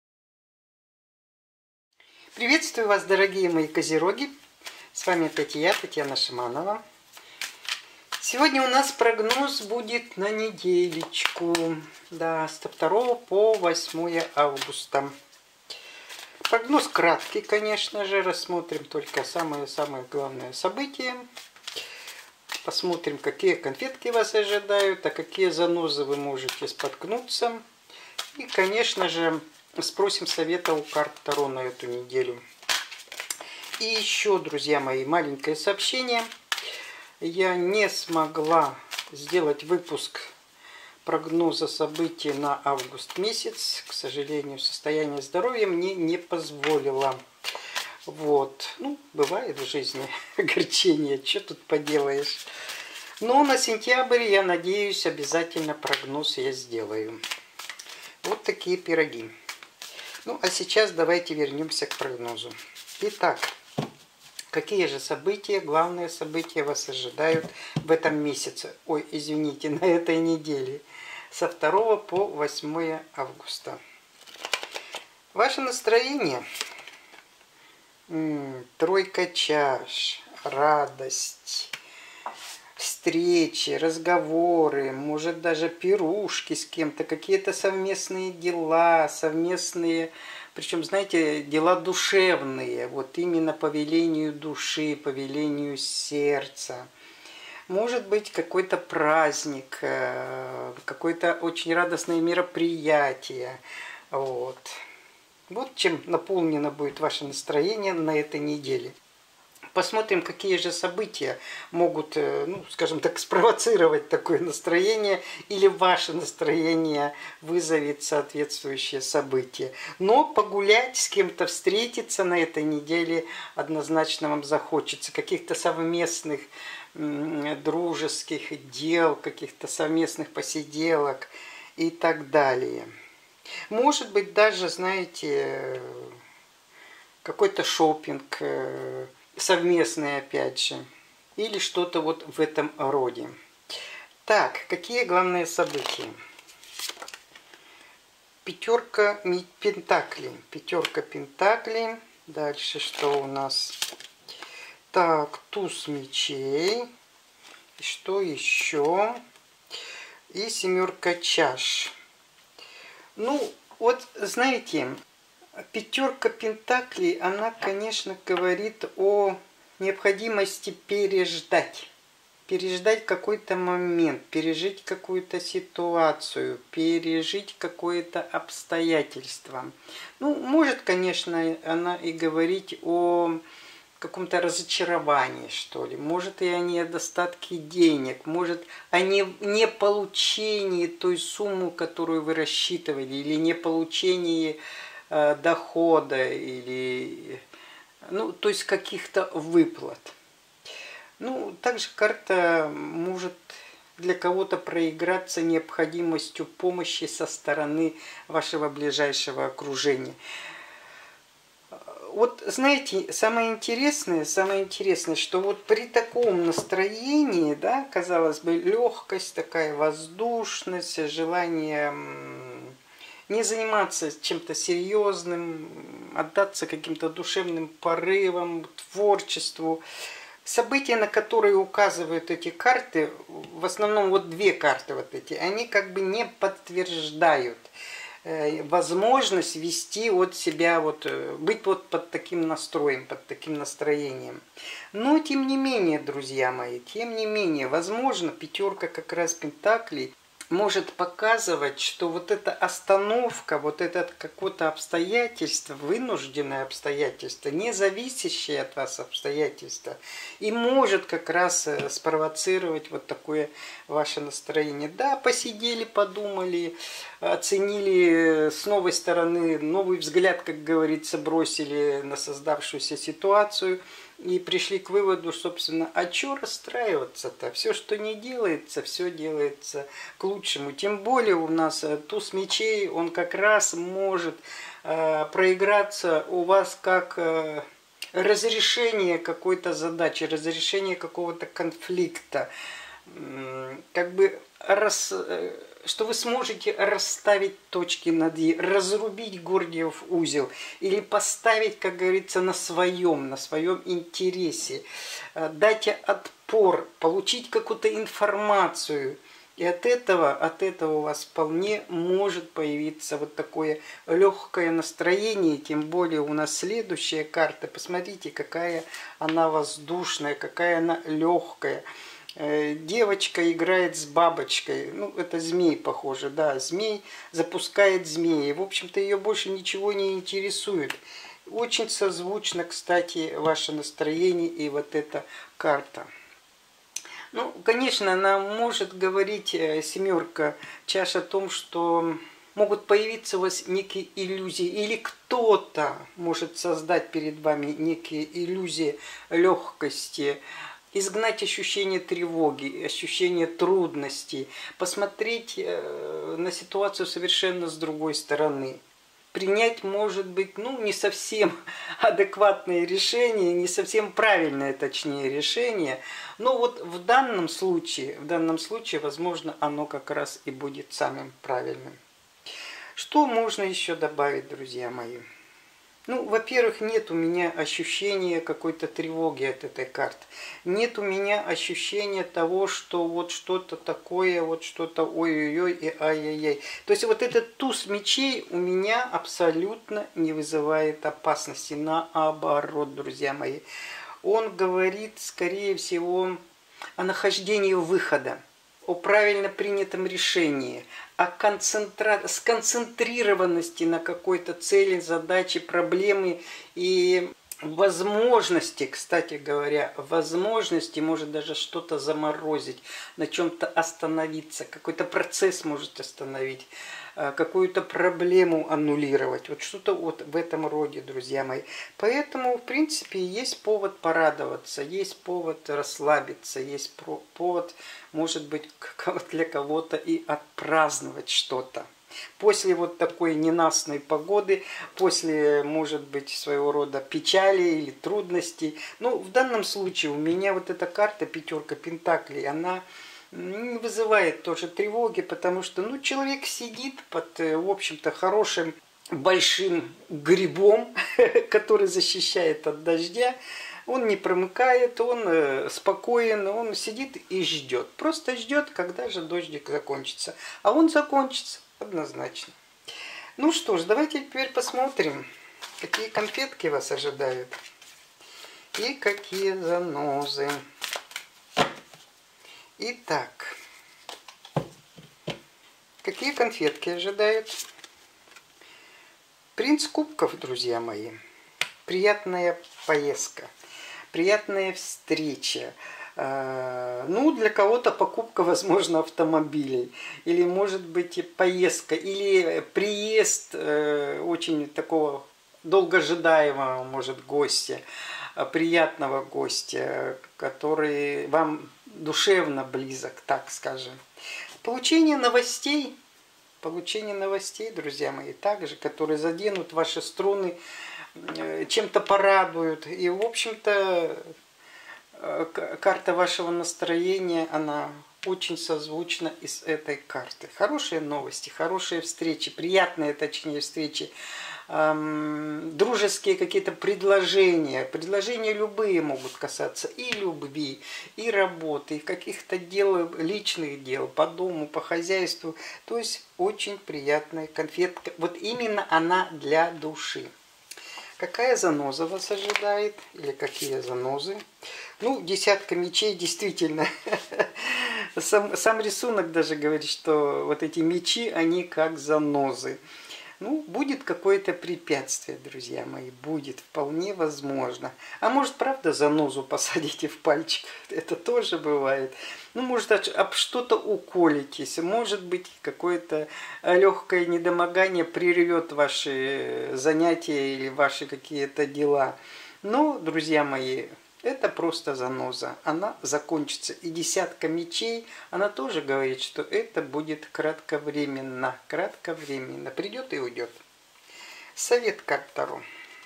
Приветствую вас, дорогие мои козероги. С вами опять я, Татьяна Шаманова. Сегодня у нас прогноз будет на неделечку. Да, с второго по восьмое августа. Прогноз краткий, конечно же. Рассмотрим только самые-самые главные события. Посмотрим, какие конфетки вас ожидают, а какие занозы вы можете споткнуться. И, конечно же, спросим совета у карт Таро на эту неделю. И еще, друзья мои, маленькое сообщение. Я не смогла сделать выпуск прогноза событий на август месяц. К сожалению, состояние здоровья мне не позволило. Вот. Ну, бывает в жизни огорчение, что тут поделаешь. Но на сентябрь, я надеюсь, обязательно прогноз я сделаю. Вот такие пироги. Ну, а сейчас давайте вернемся к прогнозу. Итак, какие же события, главные события вас ожидают в этом месяце? Ой, извините, на этой неделе. Со второго по восьмое августа. Ваше настроение? М-м, тройка чаш, радость, встречи, разговоры, может даже пирушки с кем-то, какие-то совместные дела, совместные, причем, знаете, дела душевные, вот именно по велению души, по велению сердца. Может быть, какой-то праздник, какое-то очень радостное мероприятие. Вот. Вот чем наполнено будет ваше настроение на этой неделе. Посмотрим, какие же события могут, ну, скажем так, спровоцировать такое настроение, или ваше настроение вызовет соответствующее событие. Но погулять, с кем-то встретиться на этой неделе однозначно вам захочется. Каких-то совместных дружеских дел, каких-то совместных посиделок и так далее. Может быть, даже, знаете, какой-то шопинг совместный, опять же, или что-то вот в этом роде. Так, какие главные события? Пятерка пентаклей. Пятерка пентаклей. Дальше что у нас? Так, туз мечей. И что еще? И семерка чаш. Ну, вот, знаете, пятерка пентаклей, она, конечно, говорит о необходимости переждать. Переждать какой-то момент, пережить какую-то ситуацию, пережить какое-то обстоятельство. Ну, может, конечно, она и говорить о каком-то разочаровании, что ли. Может, и о недостатке денег, может, о неполучении той суммы, которую вы рассчитывали, или неполучении э, дохода, или, ну, то есть каких-то выплат. Ну, также карта может для кого-то проиграться необходимостью помощи со стороны вашего ближайшего окружения. Вот, знаете, самое интересное, самое интересное, что вот при таком настроении, да, казалось бы, легкость, такая воздушность, желание не заниматься чем-то серьезным, отдаться каким-то душевным порывам, творчеству. События, на которые указывают эти карты, в основном вот две карты вот эти, они как бы не подтверждают возможность вести от себя, вот, быть вот под таким настроем, под таким настроением. Но, тем не менее, друзья мои, тем не менее, возможно, пятерка как раз пентаклей может показывать, что вот эта остановка, вот это какое-то обстоятельство, вынужденное обстоятельство, не зависящее от вас обстоятельство, и может как раз спровоцировать вот такое ваше настроение. Да, посидели, подумали, оценили с новой стороны, новый взгляд, как говорится, бросили на создавшуюся ситуацию, и пришли к выводу, собственно, а что расстраиваться-то? Все, что не делается, все делается к лучшему. Тем более у нас туз мечей, он как раз может э, проиграться у вас как э, разрешение какой-то задачи, разрешение какого-то конфликта. Как бы рас... что вы сможете расставить точки над «и», разрубить Гордиев узел или поставить, как говорится, на своем, на своем интересе, дать отпор, получить какую-то информацию. И от этого, от этого у вас вполне может появиться вот такое легкое настроение, тем более у нас следующая карта, посмотрите, какая она воздушная, какая она легкая. Девочка играет с бабочкой. Ну, это змей, похоже, да. Змей запускает змеи. В общем-то, ее больше ничего не интересует. Очень созвучно, кстати, ваше настроение и вот эта карта. Ну, конечно, она может говорить, семерка чаш, о том, что могут появиться у вас некие иллюзии, или кто-то может создать перед вами некие иллюзии легкости, изгнать ощущение тревоги, ощущение трудностей, посмотреть на ситуацию совершенно с другой стороны. Принять, может быть, ну, не совсем адекватное решение, не совсем правильное, точнее, решение. Но вот в данном случае, в данном случае, возможно, оно как раз и будет самым правильным. Что можно еще добавить, друзья мои? Ну, во-первых, нет у меня ощущения какой-то тревоги от этой карты. Нет у меня ощущения того, что вот что-то такое, вот что-то ой-ой-ой и ай-яй-яй. То есть вот этот туз мечей у меня абсолютно не вызывает опасности. Наоборот, друзья мои. Он говорит, скорее всего, о нахождении выхода, о правильно принятом решении, о концентра... сконцентрированности на какой-то цели, задаче, проблемы и возможности, кстати говоря, возможности, может даже что-то заморозить, на чем-то остановиться, какой-то процесс может остановить, какую-то проблему аннулировать. Вот что-то вот в этом роде, друзья мои. Поэтому, в принципе, есть повод порадоваться, есть повод расслабиться, есть повод, может быть, для кого-то и отпраздновать что-то. После вот такой ненастной погоды, после, может быть, своего рода печали или трудностей. Ну, в данном случае у меня вот эта карта пятерка пентаклей, она не вызывает тоже тревоги, потому что, ну, человек сидит под, в общем-то, хорошим большим грибом, который защищает от дождя. Он не промыкает, он спокоен, он сидит и ждет. Просто ждет, когда же дождик закончится. А он закончится однозначно. Ну что ж, давайте теперь посмотрим, какие конфетки вас ожидают. И какие занозы. Итак, какие конфетки ожидают? Принц кубков, друзья мои. Приятная поездка. Приятная встреча. Ну, для кого-то покупка, возможно, автомобилей. Или, может быть, поездка. Или приезд очень такого долгожидаемого, может, гостя. Приятного гостя, который вам душевно близок, так скажем. Получение новостей. Получение новостей, друзья мои, также, которые заденут ваши струны, чем-то порадуют. И, в общем-то, карта вашего настроения, она очень созвучна и с этой картой. Хорошие новости, хорошие встречи, приятные, точнее, встречи, эм, дружеские какие-то предложения. Предложения любые могут касаться и любви, и работы, и каких-то дел, личных дел, по дому, по хозяйству. То есть очень приятная конфетка. Вот именно она для души. Какая заноза вас ожидает? Или какие занозы? Ну, десятка мечей, действительно. Сам, сам рисунок даже говорит, что вот эти мечи, они как занозы. Ну, будет какое-то препятствие, друзья мои, будет, вполне возможно. А может, правда, занозу посадите в пальчик? Это тоже бывает. Ну, может, об что-то уколитесь. Может быть, какое-то легкое недомогание прервет ваши занятия или ваши какие-то дела. Но, друзья мои, это просто заноза. Она закончится. И десятка мечей, она тоже говорит, что это будет кратковременно. Кратковременно. Придет и уйдет. Совет карт Таро.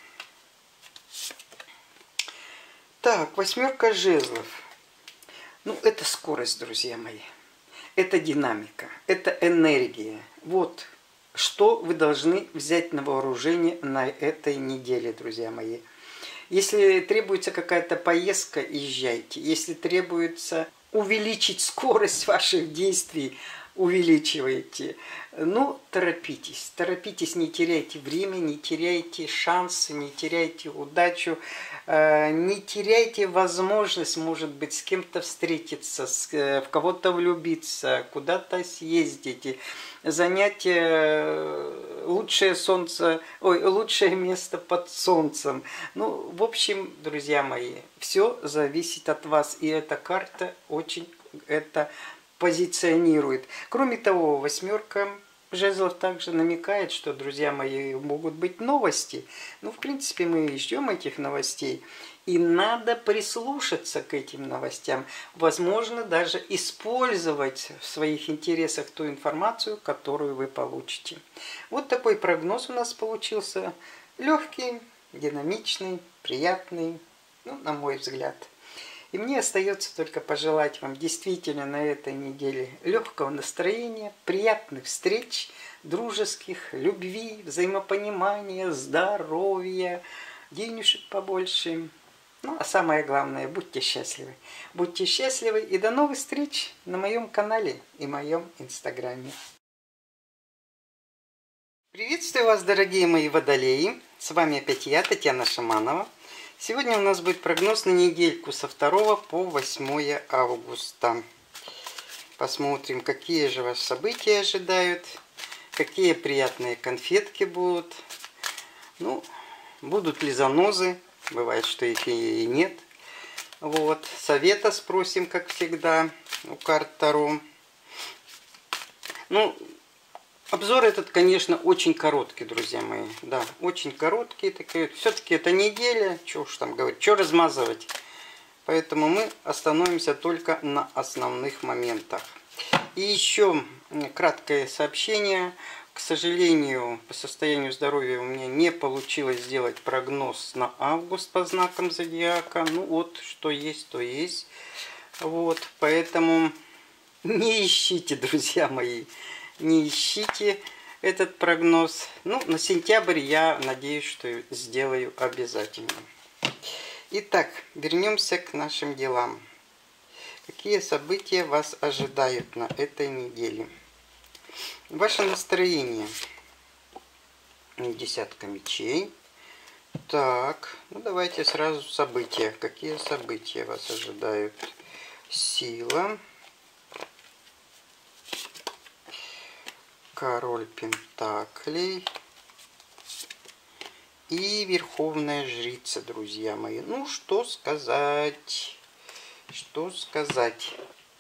Так, восьмерка жезлов. Ну, это скорость, друзья мои. Это динамика. Это энергия. Вот что вы должны взять на вооружение на этой неделе, друзья мои. Если требуется какая-то поездка, езжайте. Если требуется увеличить скорость ваших действий, увеличиваете. Ну, торопитесь, торопитесь, не теряйте время, не теряйте шансы, не теряйте удачу, не теряйте возможность, может быть, с кем-то встретиться, в кого-то влюбиться, куда-то съездить, занять лучшее солнце, ой, лучшее место под солнцем. Ну, в общем, друзья мои, все зависит от вас, и эта карта очень это позиционирует. Кроме того, восьмерка жезлов также намекает, что, друзья мои, могут быть новости. Ну, в принципе, мы ждем этих новостей. И надо прислушаться к этим новостям. Возможно, даже использовать в своих интересах ту информацию, которую вы получите. Вот такой прогноз у нас получился. Легкий, динамичный, приятный, ну, на мой взгляд. И мне остается только пожелать вам действительно на этой неделе легкого настроения, приятных встреч, дружеских, любви, взаимопонимания, здоровья, денежек побольше. Ну, а самое главное, будьте счастливы. Будьте счастливы и до новых встреч на моем канале и моем инстаграме. Приветствую вас, дорогие мои водолеи. С вами опять я, Татьяна Шаманова. Сегодня у нас будет прогноз на недельку со второго по восьмое августа. Посмотрим, какие же вас события ожидают, какие приятные конфетки будут. Ну, будут ли занозы, бывает, что их и нет. Вот, совета спросим, как всегда, у карт Таро. Ну, обзор этот, конечно, очень короткий, друзья мои. Да, очень короткий. Все-таки это неделя. Что уж там говорить, что размазывать. Поэтому мы остановимся только на основных моментах. И еще краткое сообщение. К сожалению, по состоянию здоровья у меня не получилось сделать прогноз на август по знакам зодиака. Ну вот, что есть, то есть. Вот, поэтому не ищите, друзья мои. Не ищите этот прогноз. Ну, на сентябрь я надеюсь, что сделаю обязательно. Итак, вернемся к нашим делам. Какие события вас ожидают на этой неделе? Ваше настроение. Десятка мечей. Так, ну давайте сразу события. Какие события вас ожидают? Сила. Король Пентаклей и Верховная Жрица, друзья мои. Ну, что сказать? Что сказать?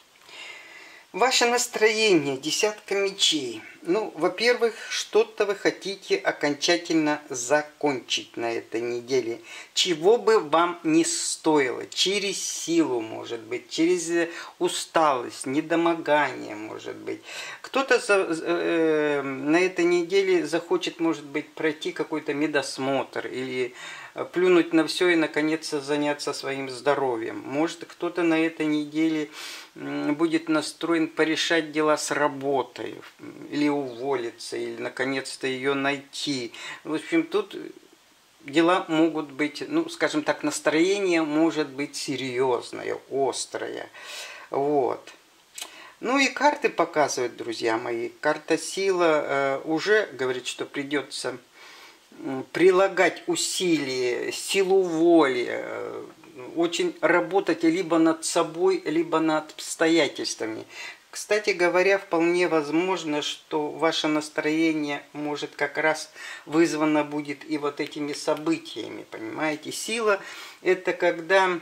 Ваше настроение, десятка мечей. Ну, во-первых, что-то вы хотите окончательно закончить на этой неделе. Чего бы вам не стоило. Через силу, может быть, через усталость, недомогание, может быть. Кто-то э, на этой неделе захочет, может быть, пройти какой-то медосмотр или плюнуть на все и, наконец, заняться своим здоровьем. Может, кто-то на этой неделе будет настроен порешать дела с работой, или уволиться, или, наконец-то, ее найти. В общем, тут дела могут быть, ну, скажем так, настроение может быть серьезное, острое. Вот. Ну и карты показывают, друзья мои. Карта сила э, уже говорит, что придется прилагать усилия, силу воли, очень работать либо над собой, либо над обстоятельствами. Кстати говоря, вполне возможно, что ваше настроение может как раз вызвано будет и вот этими событиями, понимаете? Сила – это когда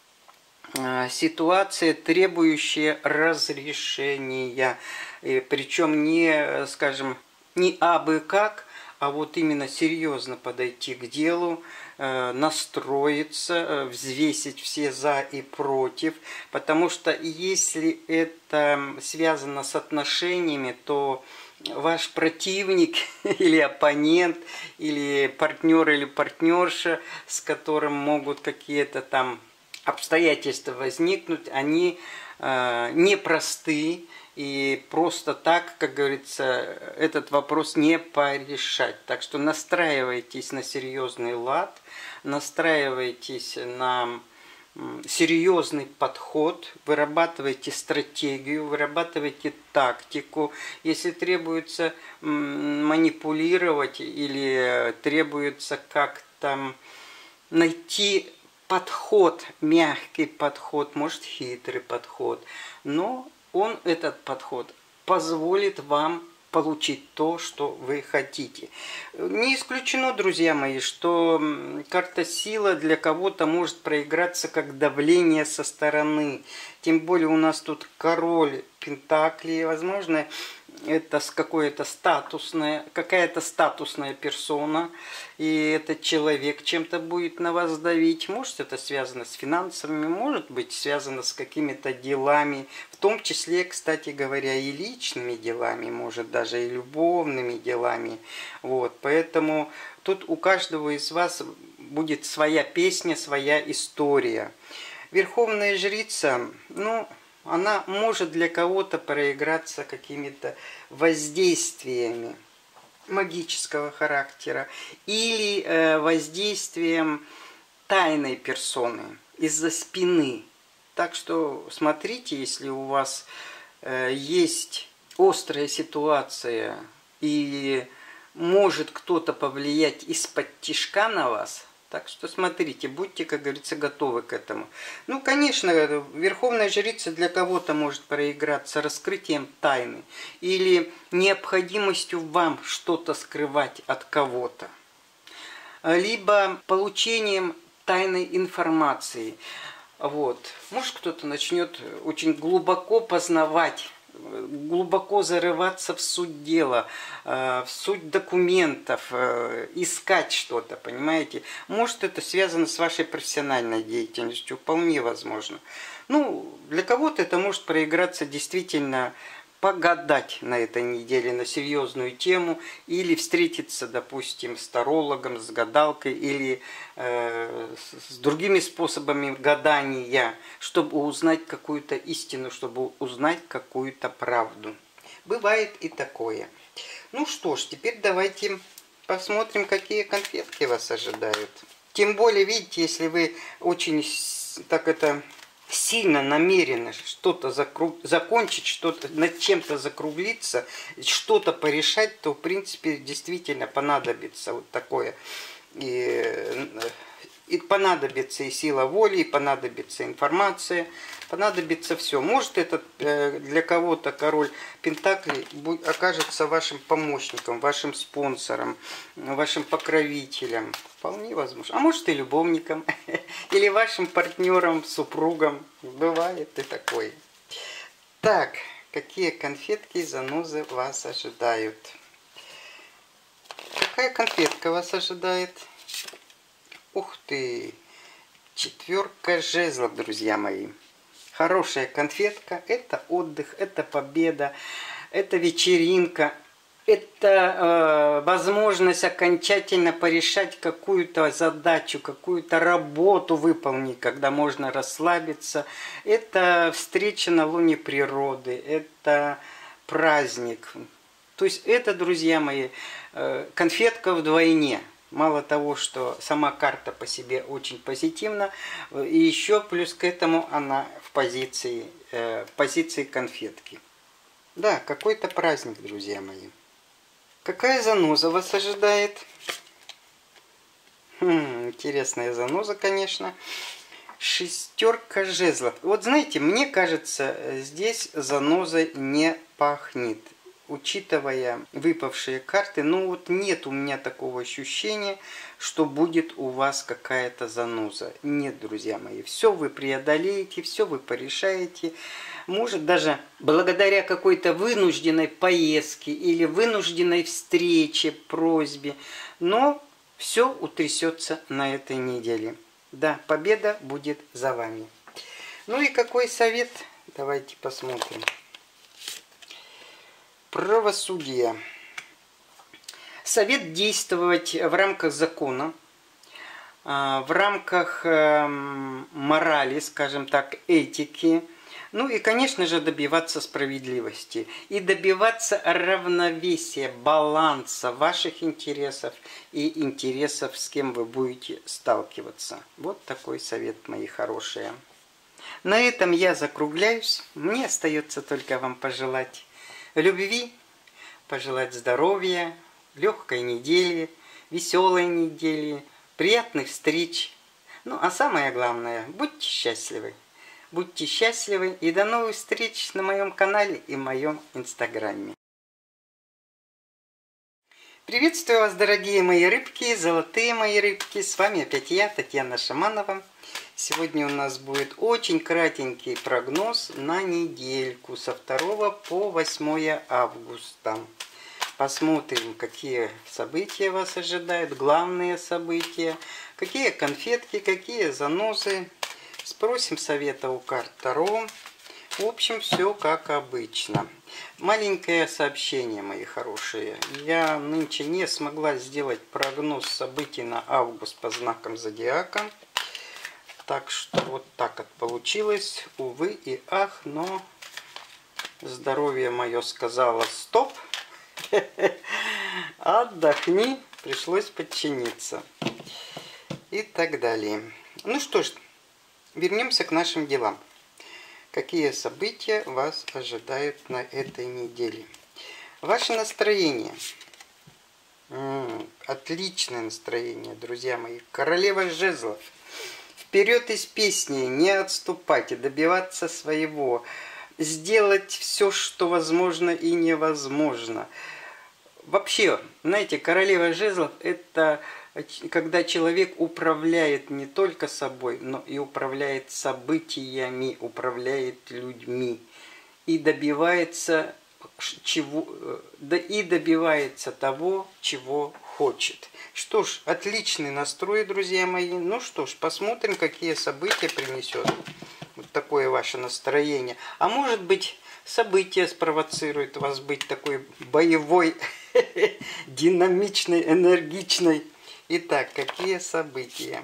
ситуация, требующая разрешения, причем не, скажем, не абы как, а вот именно серьезно подойти к делу, настроиться, взвесить все за и против. Потому что если это связано с отношениями, то ваш противник или оппонент, или партнер или партнерша, с которым могут какие-то там обстоятельства возникнуть, они непросты. И просто так, как говорится, этот вопрос не порешать. Так что настраивайтесь на серьезный лад, настраивайтесь на серьезный подход, вырабатывайте стратегию, вырабатывайте тактику. Если требуется манипулировать или требуется как-то найти подход, мягкий подход, может хитрый подход, но он, этот подход, позволит вам получить то, что вы хотите. Не исключено, друзья мои, что карта сила для кого-то может проиграться как давление со стороны. Тем более у нас тут король пентаклей, возможно, это какое-то статусное, какая-то статусная персона, и этот человек чем-то будет на вас давить. Может, это связано с финансовыми, может быть, связано с какими-то делами, в том числе, кстати говоря, и личными делами, может, даже и любовными делами. Вот, поэтому тут у каждого из вас будет своя песня, своя история. Верховная жрица, ну... она может для кого-то проиграться какими-то воздействиями магического характера или э, воздействием тайной персоны из-за спины. Так что смотрите, если у вас э, есть острая ситуация и может кто-то повлиять из-под тишка на вас, так что смотрите, будьте, как говорится, готовы к этому. Ну, конечно, верховная жрица для кого-то может проиграться раскрытием тайны или необходимостью вам что-то скрывать от кого-то, либо получением тайной информации. Вот. Может, кто-то начнет очень глубоко познавать, глубоко зарываться в суть дела, в суть документов, искать что-то, понимаете? Может, это связано с вашей профессиональной деятельностью, вполне возможно. Ну, для кого-то это может проиграться действительно погадать на этой неделе на серьезную тему или встретиться, допустим, с тарологом, с гадалкой или э, с другими способами гадания, чтобы узнать какую-то истину, чтобы узнать какую-то правду. Бывает и такое. Ну что ж, теперь давайте посмотрим, какие конфетки вас ожидают. Тем более, видите, если вы очень так это... сильно намерены что-то закруг... закончить, что-то над чем-то закруглиться, что-то порешать, то в принципе действительно понадобится вот такое. И, и понадобится и сила воли, и понадобится информация, понадобится все. Может, этот для кого-то король Пентаклей окажется вашим помощником, вашим спонсором, вашим покровителем. Вполне возможно. А может, и любовником, или вашим партнером, супругом. Бывает и такое. Так, какие конфетки и занозы вас ожидают? Какая конфетка вас ожидает? Ух ты! Четверка жезлов, друзья мои. Хорошая конфетка. Это отдых, это победа, это вечеринка. Это э, возможность окончательно порешать какую-то задачу, какую-то работу выполнить, когда можно расслабиться. Это встреча на луне природы, это праздник. То есть это, друзья мои, э, конфетка вдвойне. Мало того, что сама карта по себе очень позитивна, и еще плюс к этому она в позиции, э, позиции конфетки. Да, какой-то праздник, друзья мои. Какая заноза вас ожидает? Хм, интересная заноза, конечно. Шестерка жезлов. Вот знаете, мне кажется, здесь занозой не пахнет. Учитывая выпавшие карты, ну вот нет у меня такого ощущения, что будет у вас какая-то заноза. Нет, друзья мои, все вы преодолеете, все вы порешаете. Может, даже благодаря какой-то вынужденной поездке или вынужденной встрече, просьбе. Но все утрясется на этой неделе. Да, победа будет за вами. Ну и какой совет? Давайте посмотрим. Правосудие. Совет действовать в рамках закона, в рамках морали, скажем так, этики. Ну и, конечно же, добиваться справедливости. И добиваться равновесия, баланса ваших интересов и интересов, с кем вы будете сталкиваться. Вот такой совет, мои хорошие. На этом я закругляюсь. Мне остается только вам пожелать любви, пожелать здоровья, легкой недели, веселой недели, приятных встреч. Ну, а самое главное, будьте счастливы. Будьте счастливы и до новых встреч на моем канале и моем инстаграме. Приветствую вас, дорогие мои рыбки, золотые мои рыбки. С вами опять я, Татьяна Шаманова. Сегодня у нас будет очень кратенький прогноз на недельку со второго по восьмое августа. Посмотрим, какие события вас ожидают, главные события, какие конфетки, какие занозы. Спросим совета у карт Таро. В общем, все как обычно. Маленькое сообщение, мои хорошие. Я нынче не смогла сделать прогноз событий на август по знакам зодиака. Так что вот так вот получилось. Увы и ах, но здоровье мое сказало стоп. Отдохни, пришлось подчиниться. И так далее. Ну что ж, вернемся к нашим делам. Какие события вас ожидают на этой неделе? Ваше настроение. М-м, отличное настроение, друзья мои. Королева жезлов. Вперед из песни, не отступать и добиваться своего. Сделать все, что возможно и невозможно. Вообще, знаете, королева жезлов – это когда человек управляет не только собой, но и управляет событиями, управляет людьми. И добивается, чего, да и добивается того, чего хочет. Что ж, отличный настрой, друзья мои. Ну что ж, посмотрим, какие события принесет вот такое ваше настроение. А может быть, события спровоцируют вас быть такой боевой, динамичной, энергичной. Итак, какие события?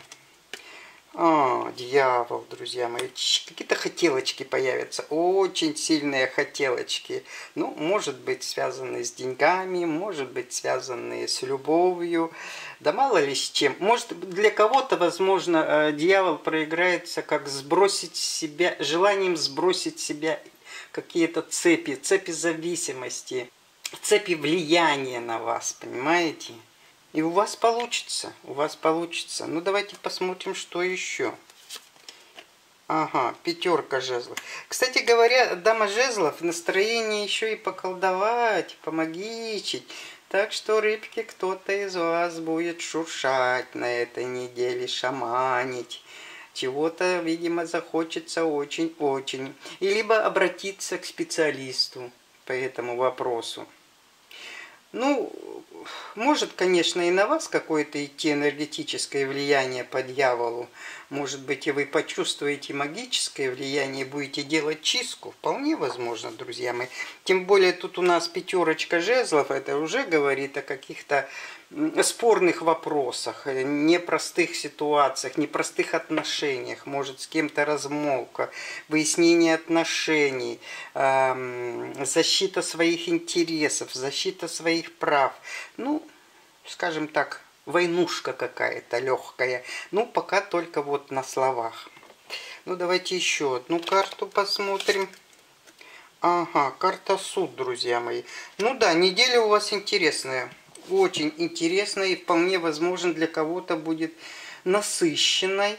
О, дьявол, друзья мои. Какие-то хотелочки появятся. Очень сильные хотелочки. Ну, может быть, связанные с деньгами, может быть, связанные с любовью. Да мало ли с чем. Может, для кого-то, возможно, дьявол проиграется, как сбросить с себя, желанием сбросить с себя какие-то цепи, цепи зависимости, цепи влияния на вас, понимаете? И у вас получится, у вас получится. Ну, давайте посмотрим, что еще. Ага, пятерка жезлов. Кстати говоря, дама жезлов, настроение еще и поколдовать, помогичить. Так что, рыбки, кто-то из вас будет шуршать на этой неделе, шаманить. Чего-то, видимо, захочется очень-очень. И либо обратиться к специалисту по этому вопросу. Ну, может, конечно, и на вас какое-то идти энергетическое влияние по дьяволу. Может быть, и вы почувствуете магическое влияние и будете делать чистку. Вполне возможно, друзья мои. Тем более, тут у нас пятерочка жезлов. Это уже говорит о каких-то спорных вопросах, непростых ситуациях, непростых отношениях. Может, с кем-то размолвка, выяснение отношений, защита своих интересов, защита своих прав. Ну, скажем так, войнушка какая-то легкая. Ну, пока только вот на словах. Ну, давайте еще одну карту посмотрим. Ага, карта суд, друзья мои. Ну да, неделя у вас интересная. Очень интересная и вполне возможно для кого-то будет насыщенной.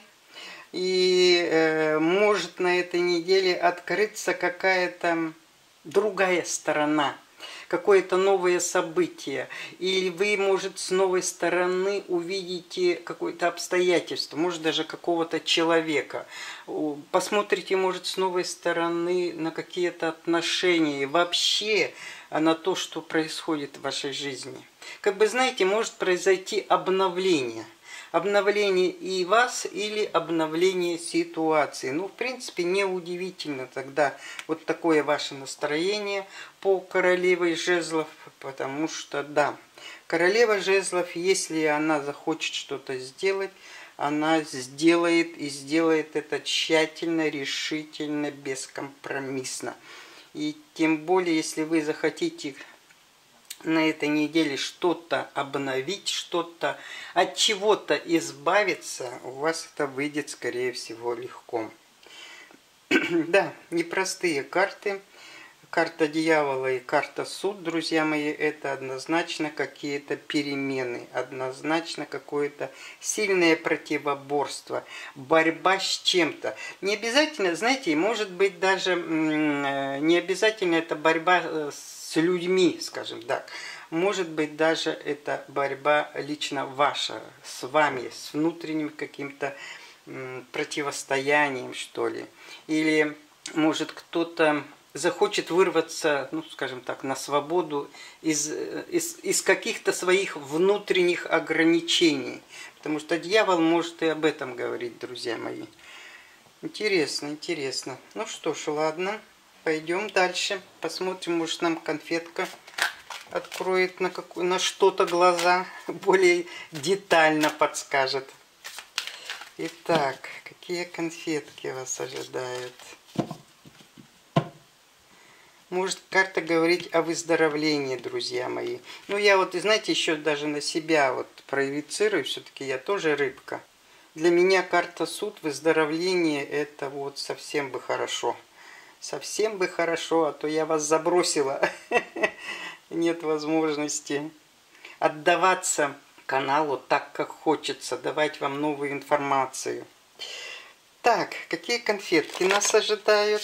И э, может на этой неделе открыться какая-то другая сторона. Какое-то новое событие, или вы, может, с новой стороны увидите какое-то обстоятельство, может, даже какого-то человека. Посмотрите, может, с новой стороны на какие-то отношения, вообще на то, что происходит в вашей жизни. Как бы, знаете, может произойти обновление. Обновление и вас, или обновление ситуации. Ну, в принципе, неудивительно тогда вот такое ваше настроение по королеве жезлов, потому что, да, Королева жезлов, если она захочет что-то сделать, она сделает и сделает это тщательно, решительно, бескомпромиссно. И тем более, если вы захотите на этой неделе что-то обновить, что-то от чего-то избавиться, у вас это выйдет, скорее всего, легко. Да, непростые карты. Карта дьявола и карта суд, друзья мои, это однозначно какие-то перемены, однозначно какое-то сильное противоборство, борьба с чем-то. Не обязательно, знаете, может быть даже не обязательно это борьба с людьми, скажем так. Может быть даже это борьба лично ваша, с вами, с внутренним каким-то противостоянием, что ли. Или может кто-то захочет вырваться, ну, скажем так, на свободу из, из, из каких-то своих внутренних ограничений. Потому что дьявол может и об этом говорить, друзья мои. Интересно, интересно. Ну что ж, ладно, пойдем дальше. Посмотрим, может, нам конфетка откроет на, какую, на что-то глаза, более детально подскажет. Итак, какие конфетки вас ожидают? Может карта говорить о выздоровлении, друзья мои. Ну, я вот, знаете, еще даже на себя вот проецирую, все-таки я тоже рыбка. Для меня карта суд, выздоровление, это вот совсем бы хорошо. Совсем бы хорошо, а то я вас забросила. Нет возможности отдаваться каналу так, как хочется, давать вам новую информацию. Так, какие конфетки нас ожидают?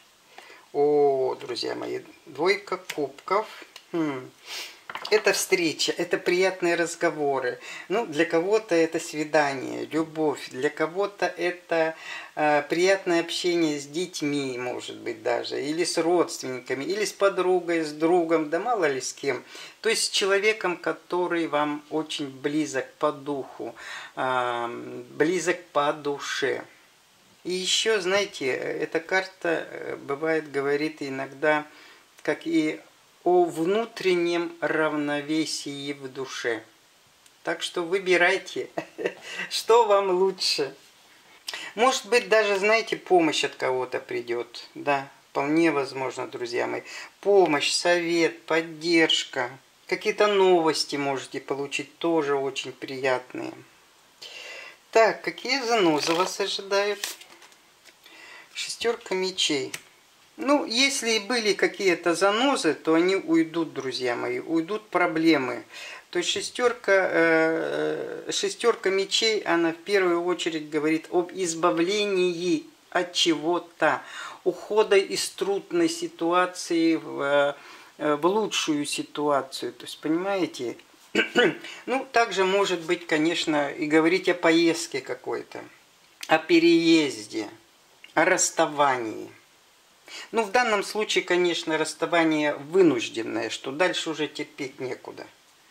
О, друзья мои, двойка кубков. Хм. Это встреча, это приятные разговоры. Ну, для кого-то это свидание, любовь, для кого-то это э, приятное общение с детьми, может быть, даже, или с родственниками, или с подругой, с другом, да мало ли с кем. То есть с человеком, который вам очень близок по духу, э, близок по душе. И еще, знаете, эта карта, бывает, говорит иногда, как и о внутреннем равновесии в душе. Так что выбирайте, что вам лучше. Может быть, даже, знаете, помощь от кого-то придет. Да, вполне возможно, друзья мои. Помощь, совет, поддержка. Какие-то новости можете получить, тоже очень приятные. Так, какие занозы вас ожидают? Шестерка мечей. Ну, если и были какие-то занозы, то они уйдут, друзья мои, уйдут проблемы. То есть шестерка, э, шестерка мечей, она в первую очередь говорит об избавлении от чего-то, ухода из трудной ситуации в, в лучшую ситуацию. То есть, понимаете? Ну, также может быть, конечно, и говорить о поездке какой-то, о переезде, о расставании. Ну, в данном случае, конечно, расставание вынужденное, что дальше уже терпеть некуда.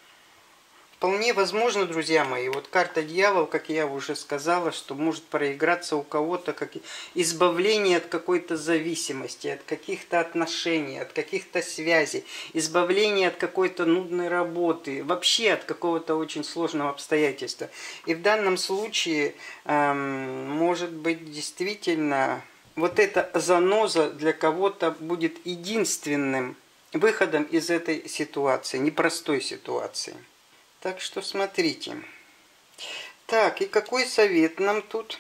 Вполне возможно, друзья мои, вот карта дьявол, как я уже сказала, что может проиграться у кого-то как избавление от какой-то зависимости, от каких-то отношений, от каких-то связей, избавление от какой-то нудной работы, вообще от какого-то очень сложного обстоятельства. И в данном случае, эм, может быть, действительно, вот эта заноза для кого-то будет единственным выходом из этой ситуации, непростой ситуации. Так что смотрите. Так, и какой совет нам тут?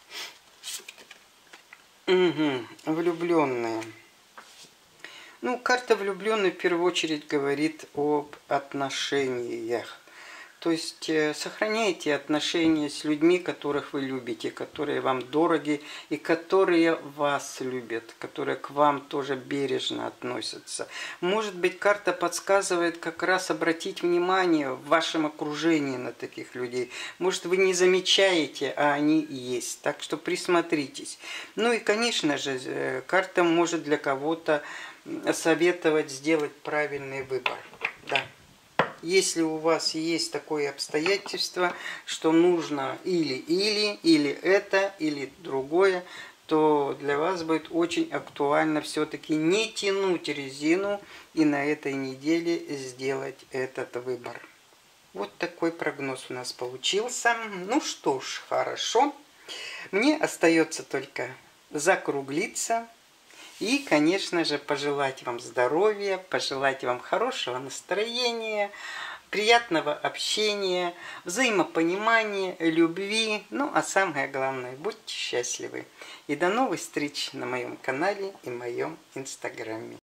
Угу, влюбленные. Ну, карта влюбленных в первую очередь говорит об отношениях. То есть сохраняйте отношения с людьми, которых вы любите, которые вам дороги и которые вас любят, которые к вам тоже бережно относятся. Может быть, карта подсказывает как раз обратить внимание в вашем окружении на таких людей. Может, вы не замечаете, а они есть. Так что присмотритесь. Ну и, конечно же, карта может для кого-то советовать сделать правильный выбор. Да. Если у вас есть такое обстоятельство, что нужно или-или, или это, или другое, то для вас будет очень актуально все-таки не тянуть резину и на этой неделе сделать этот выбор. Вот такой прогноз у нас получился. Ну что ж, хорошо. Мне остается только закруглиться и, конечно же, пожелать вам здоровья, пожелать вам хорошего настроения, приятного общения, взаимопонимания, любви. Ну, а самое главное, будьте счастливы. И до новых встреч на моем канале и моем инстаграме.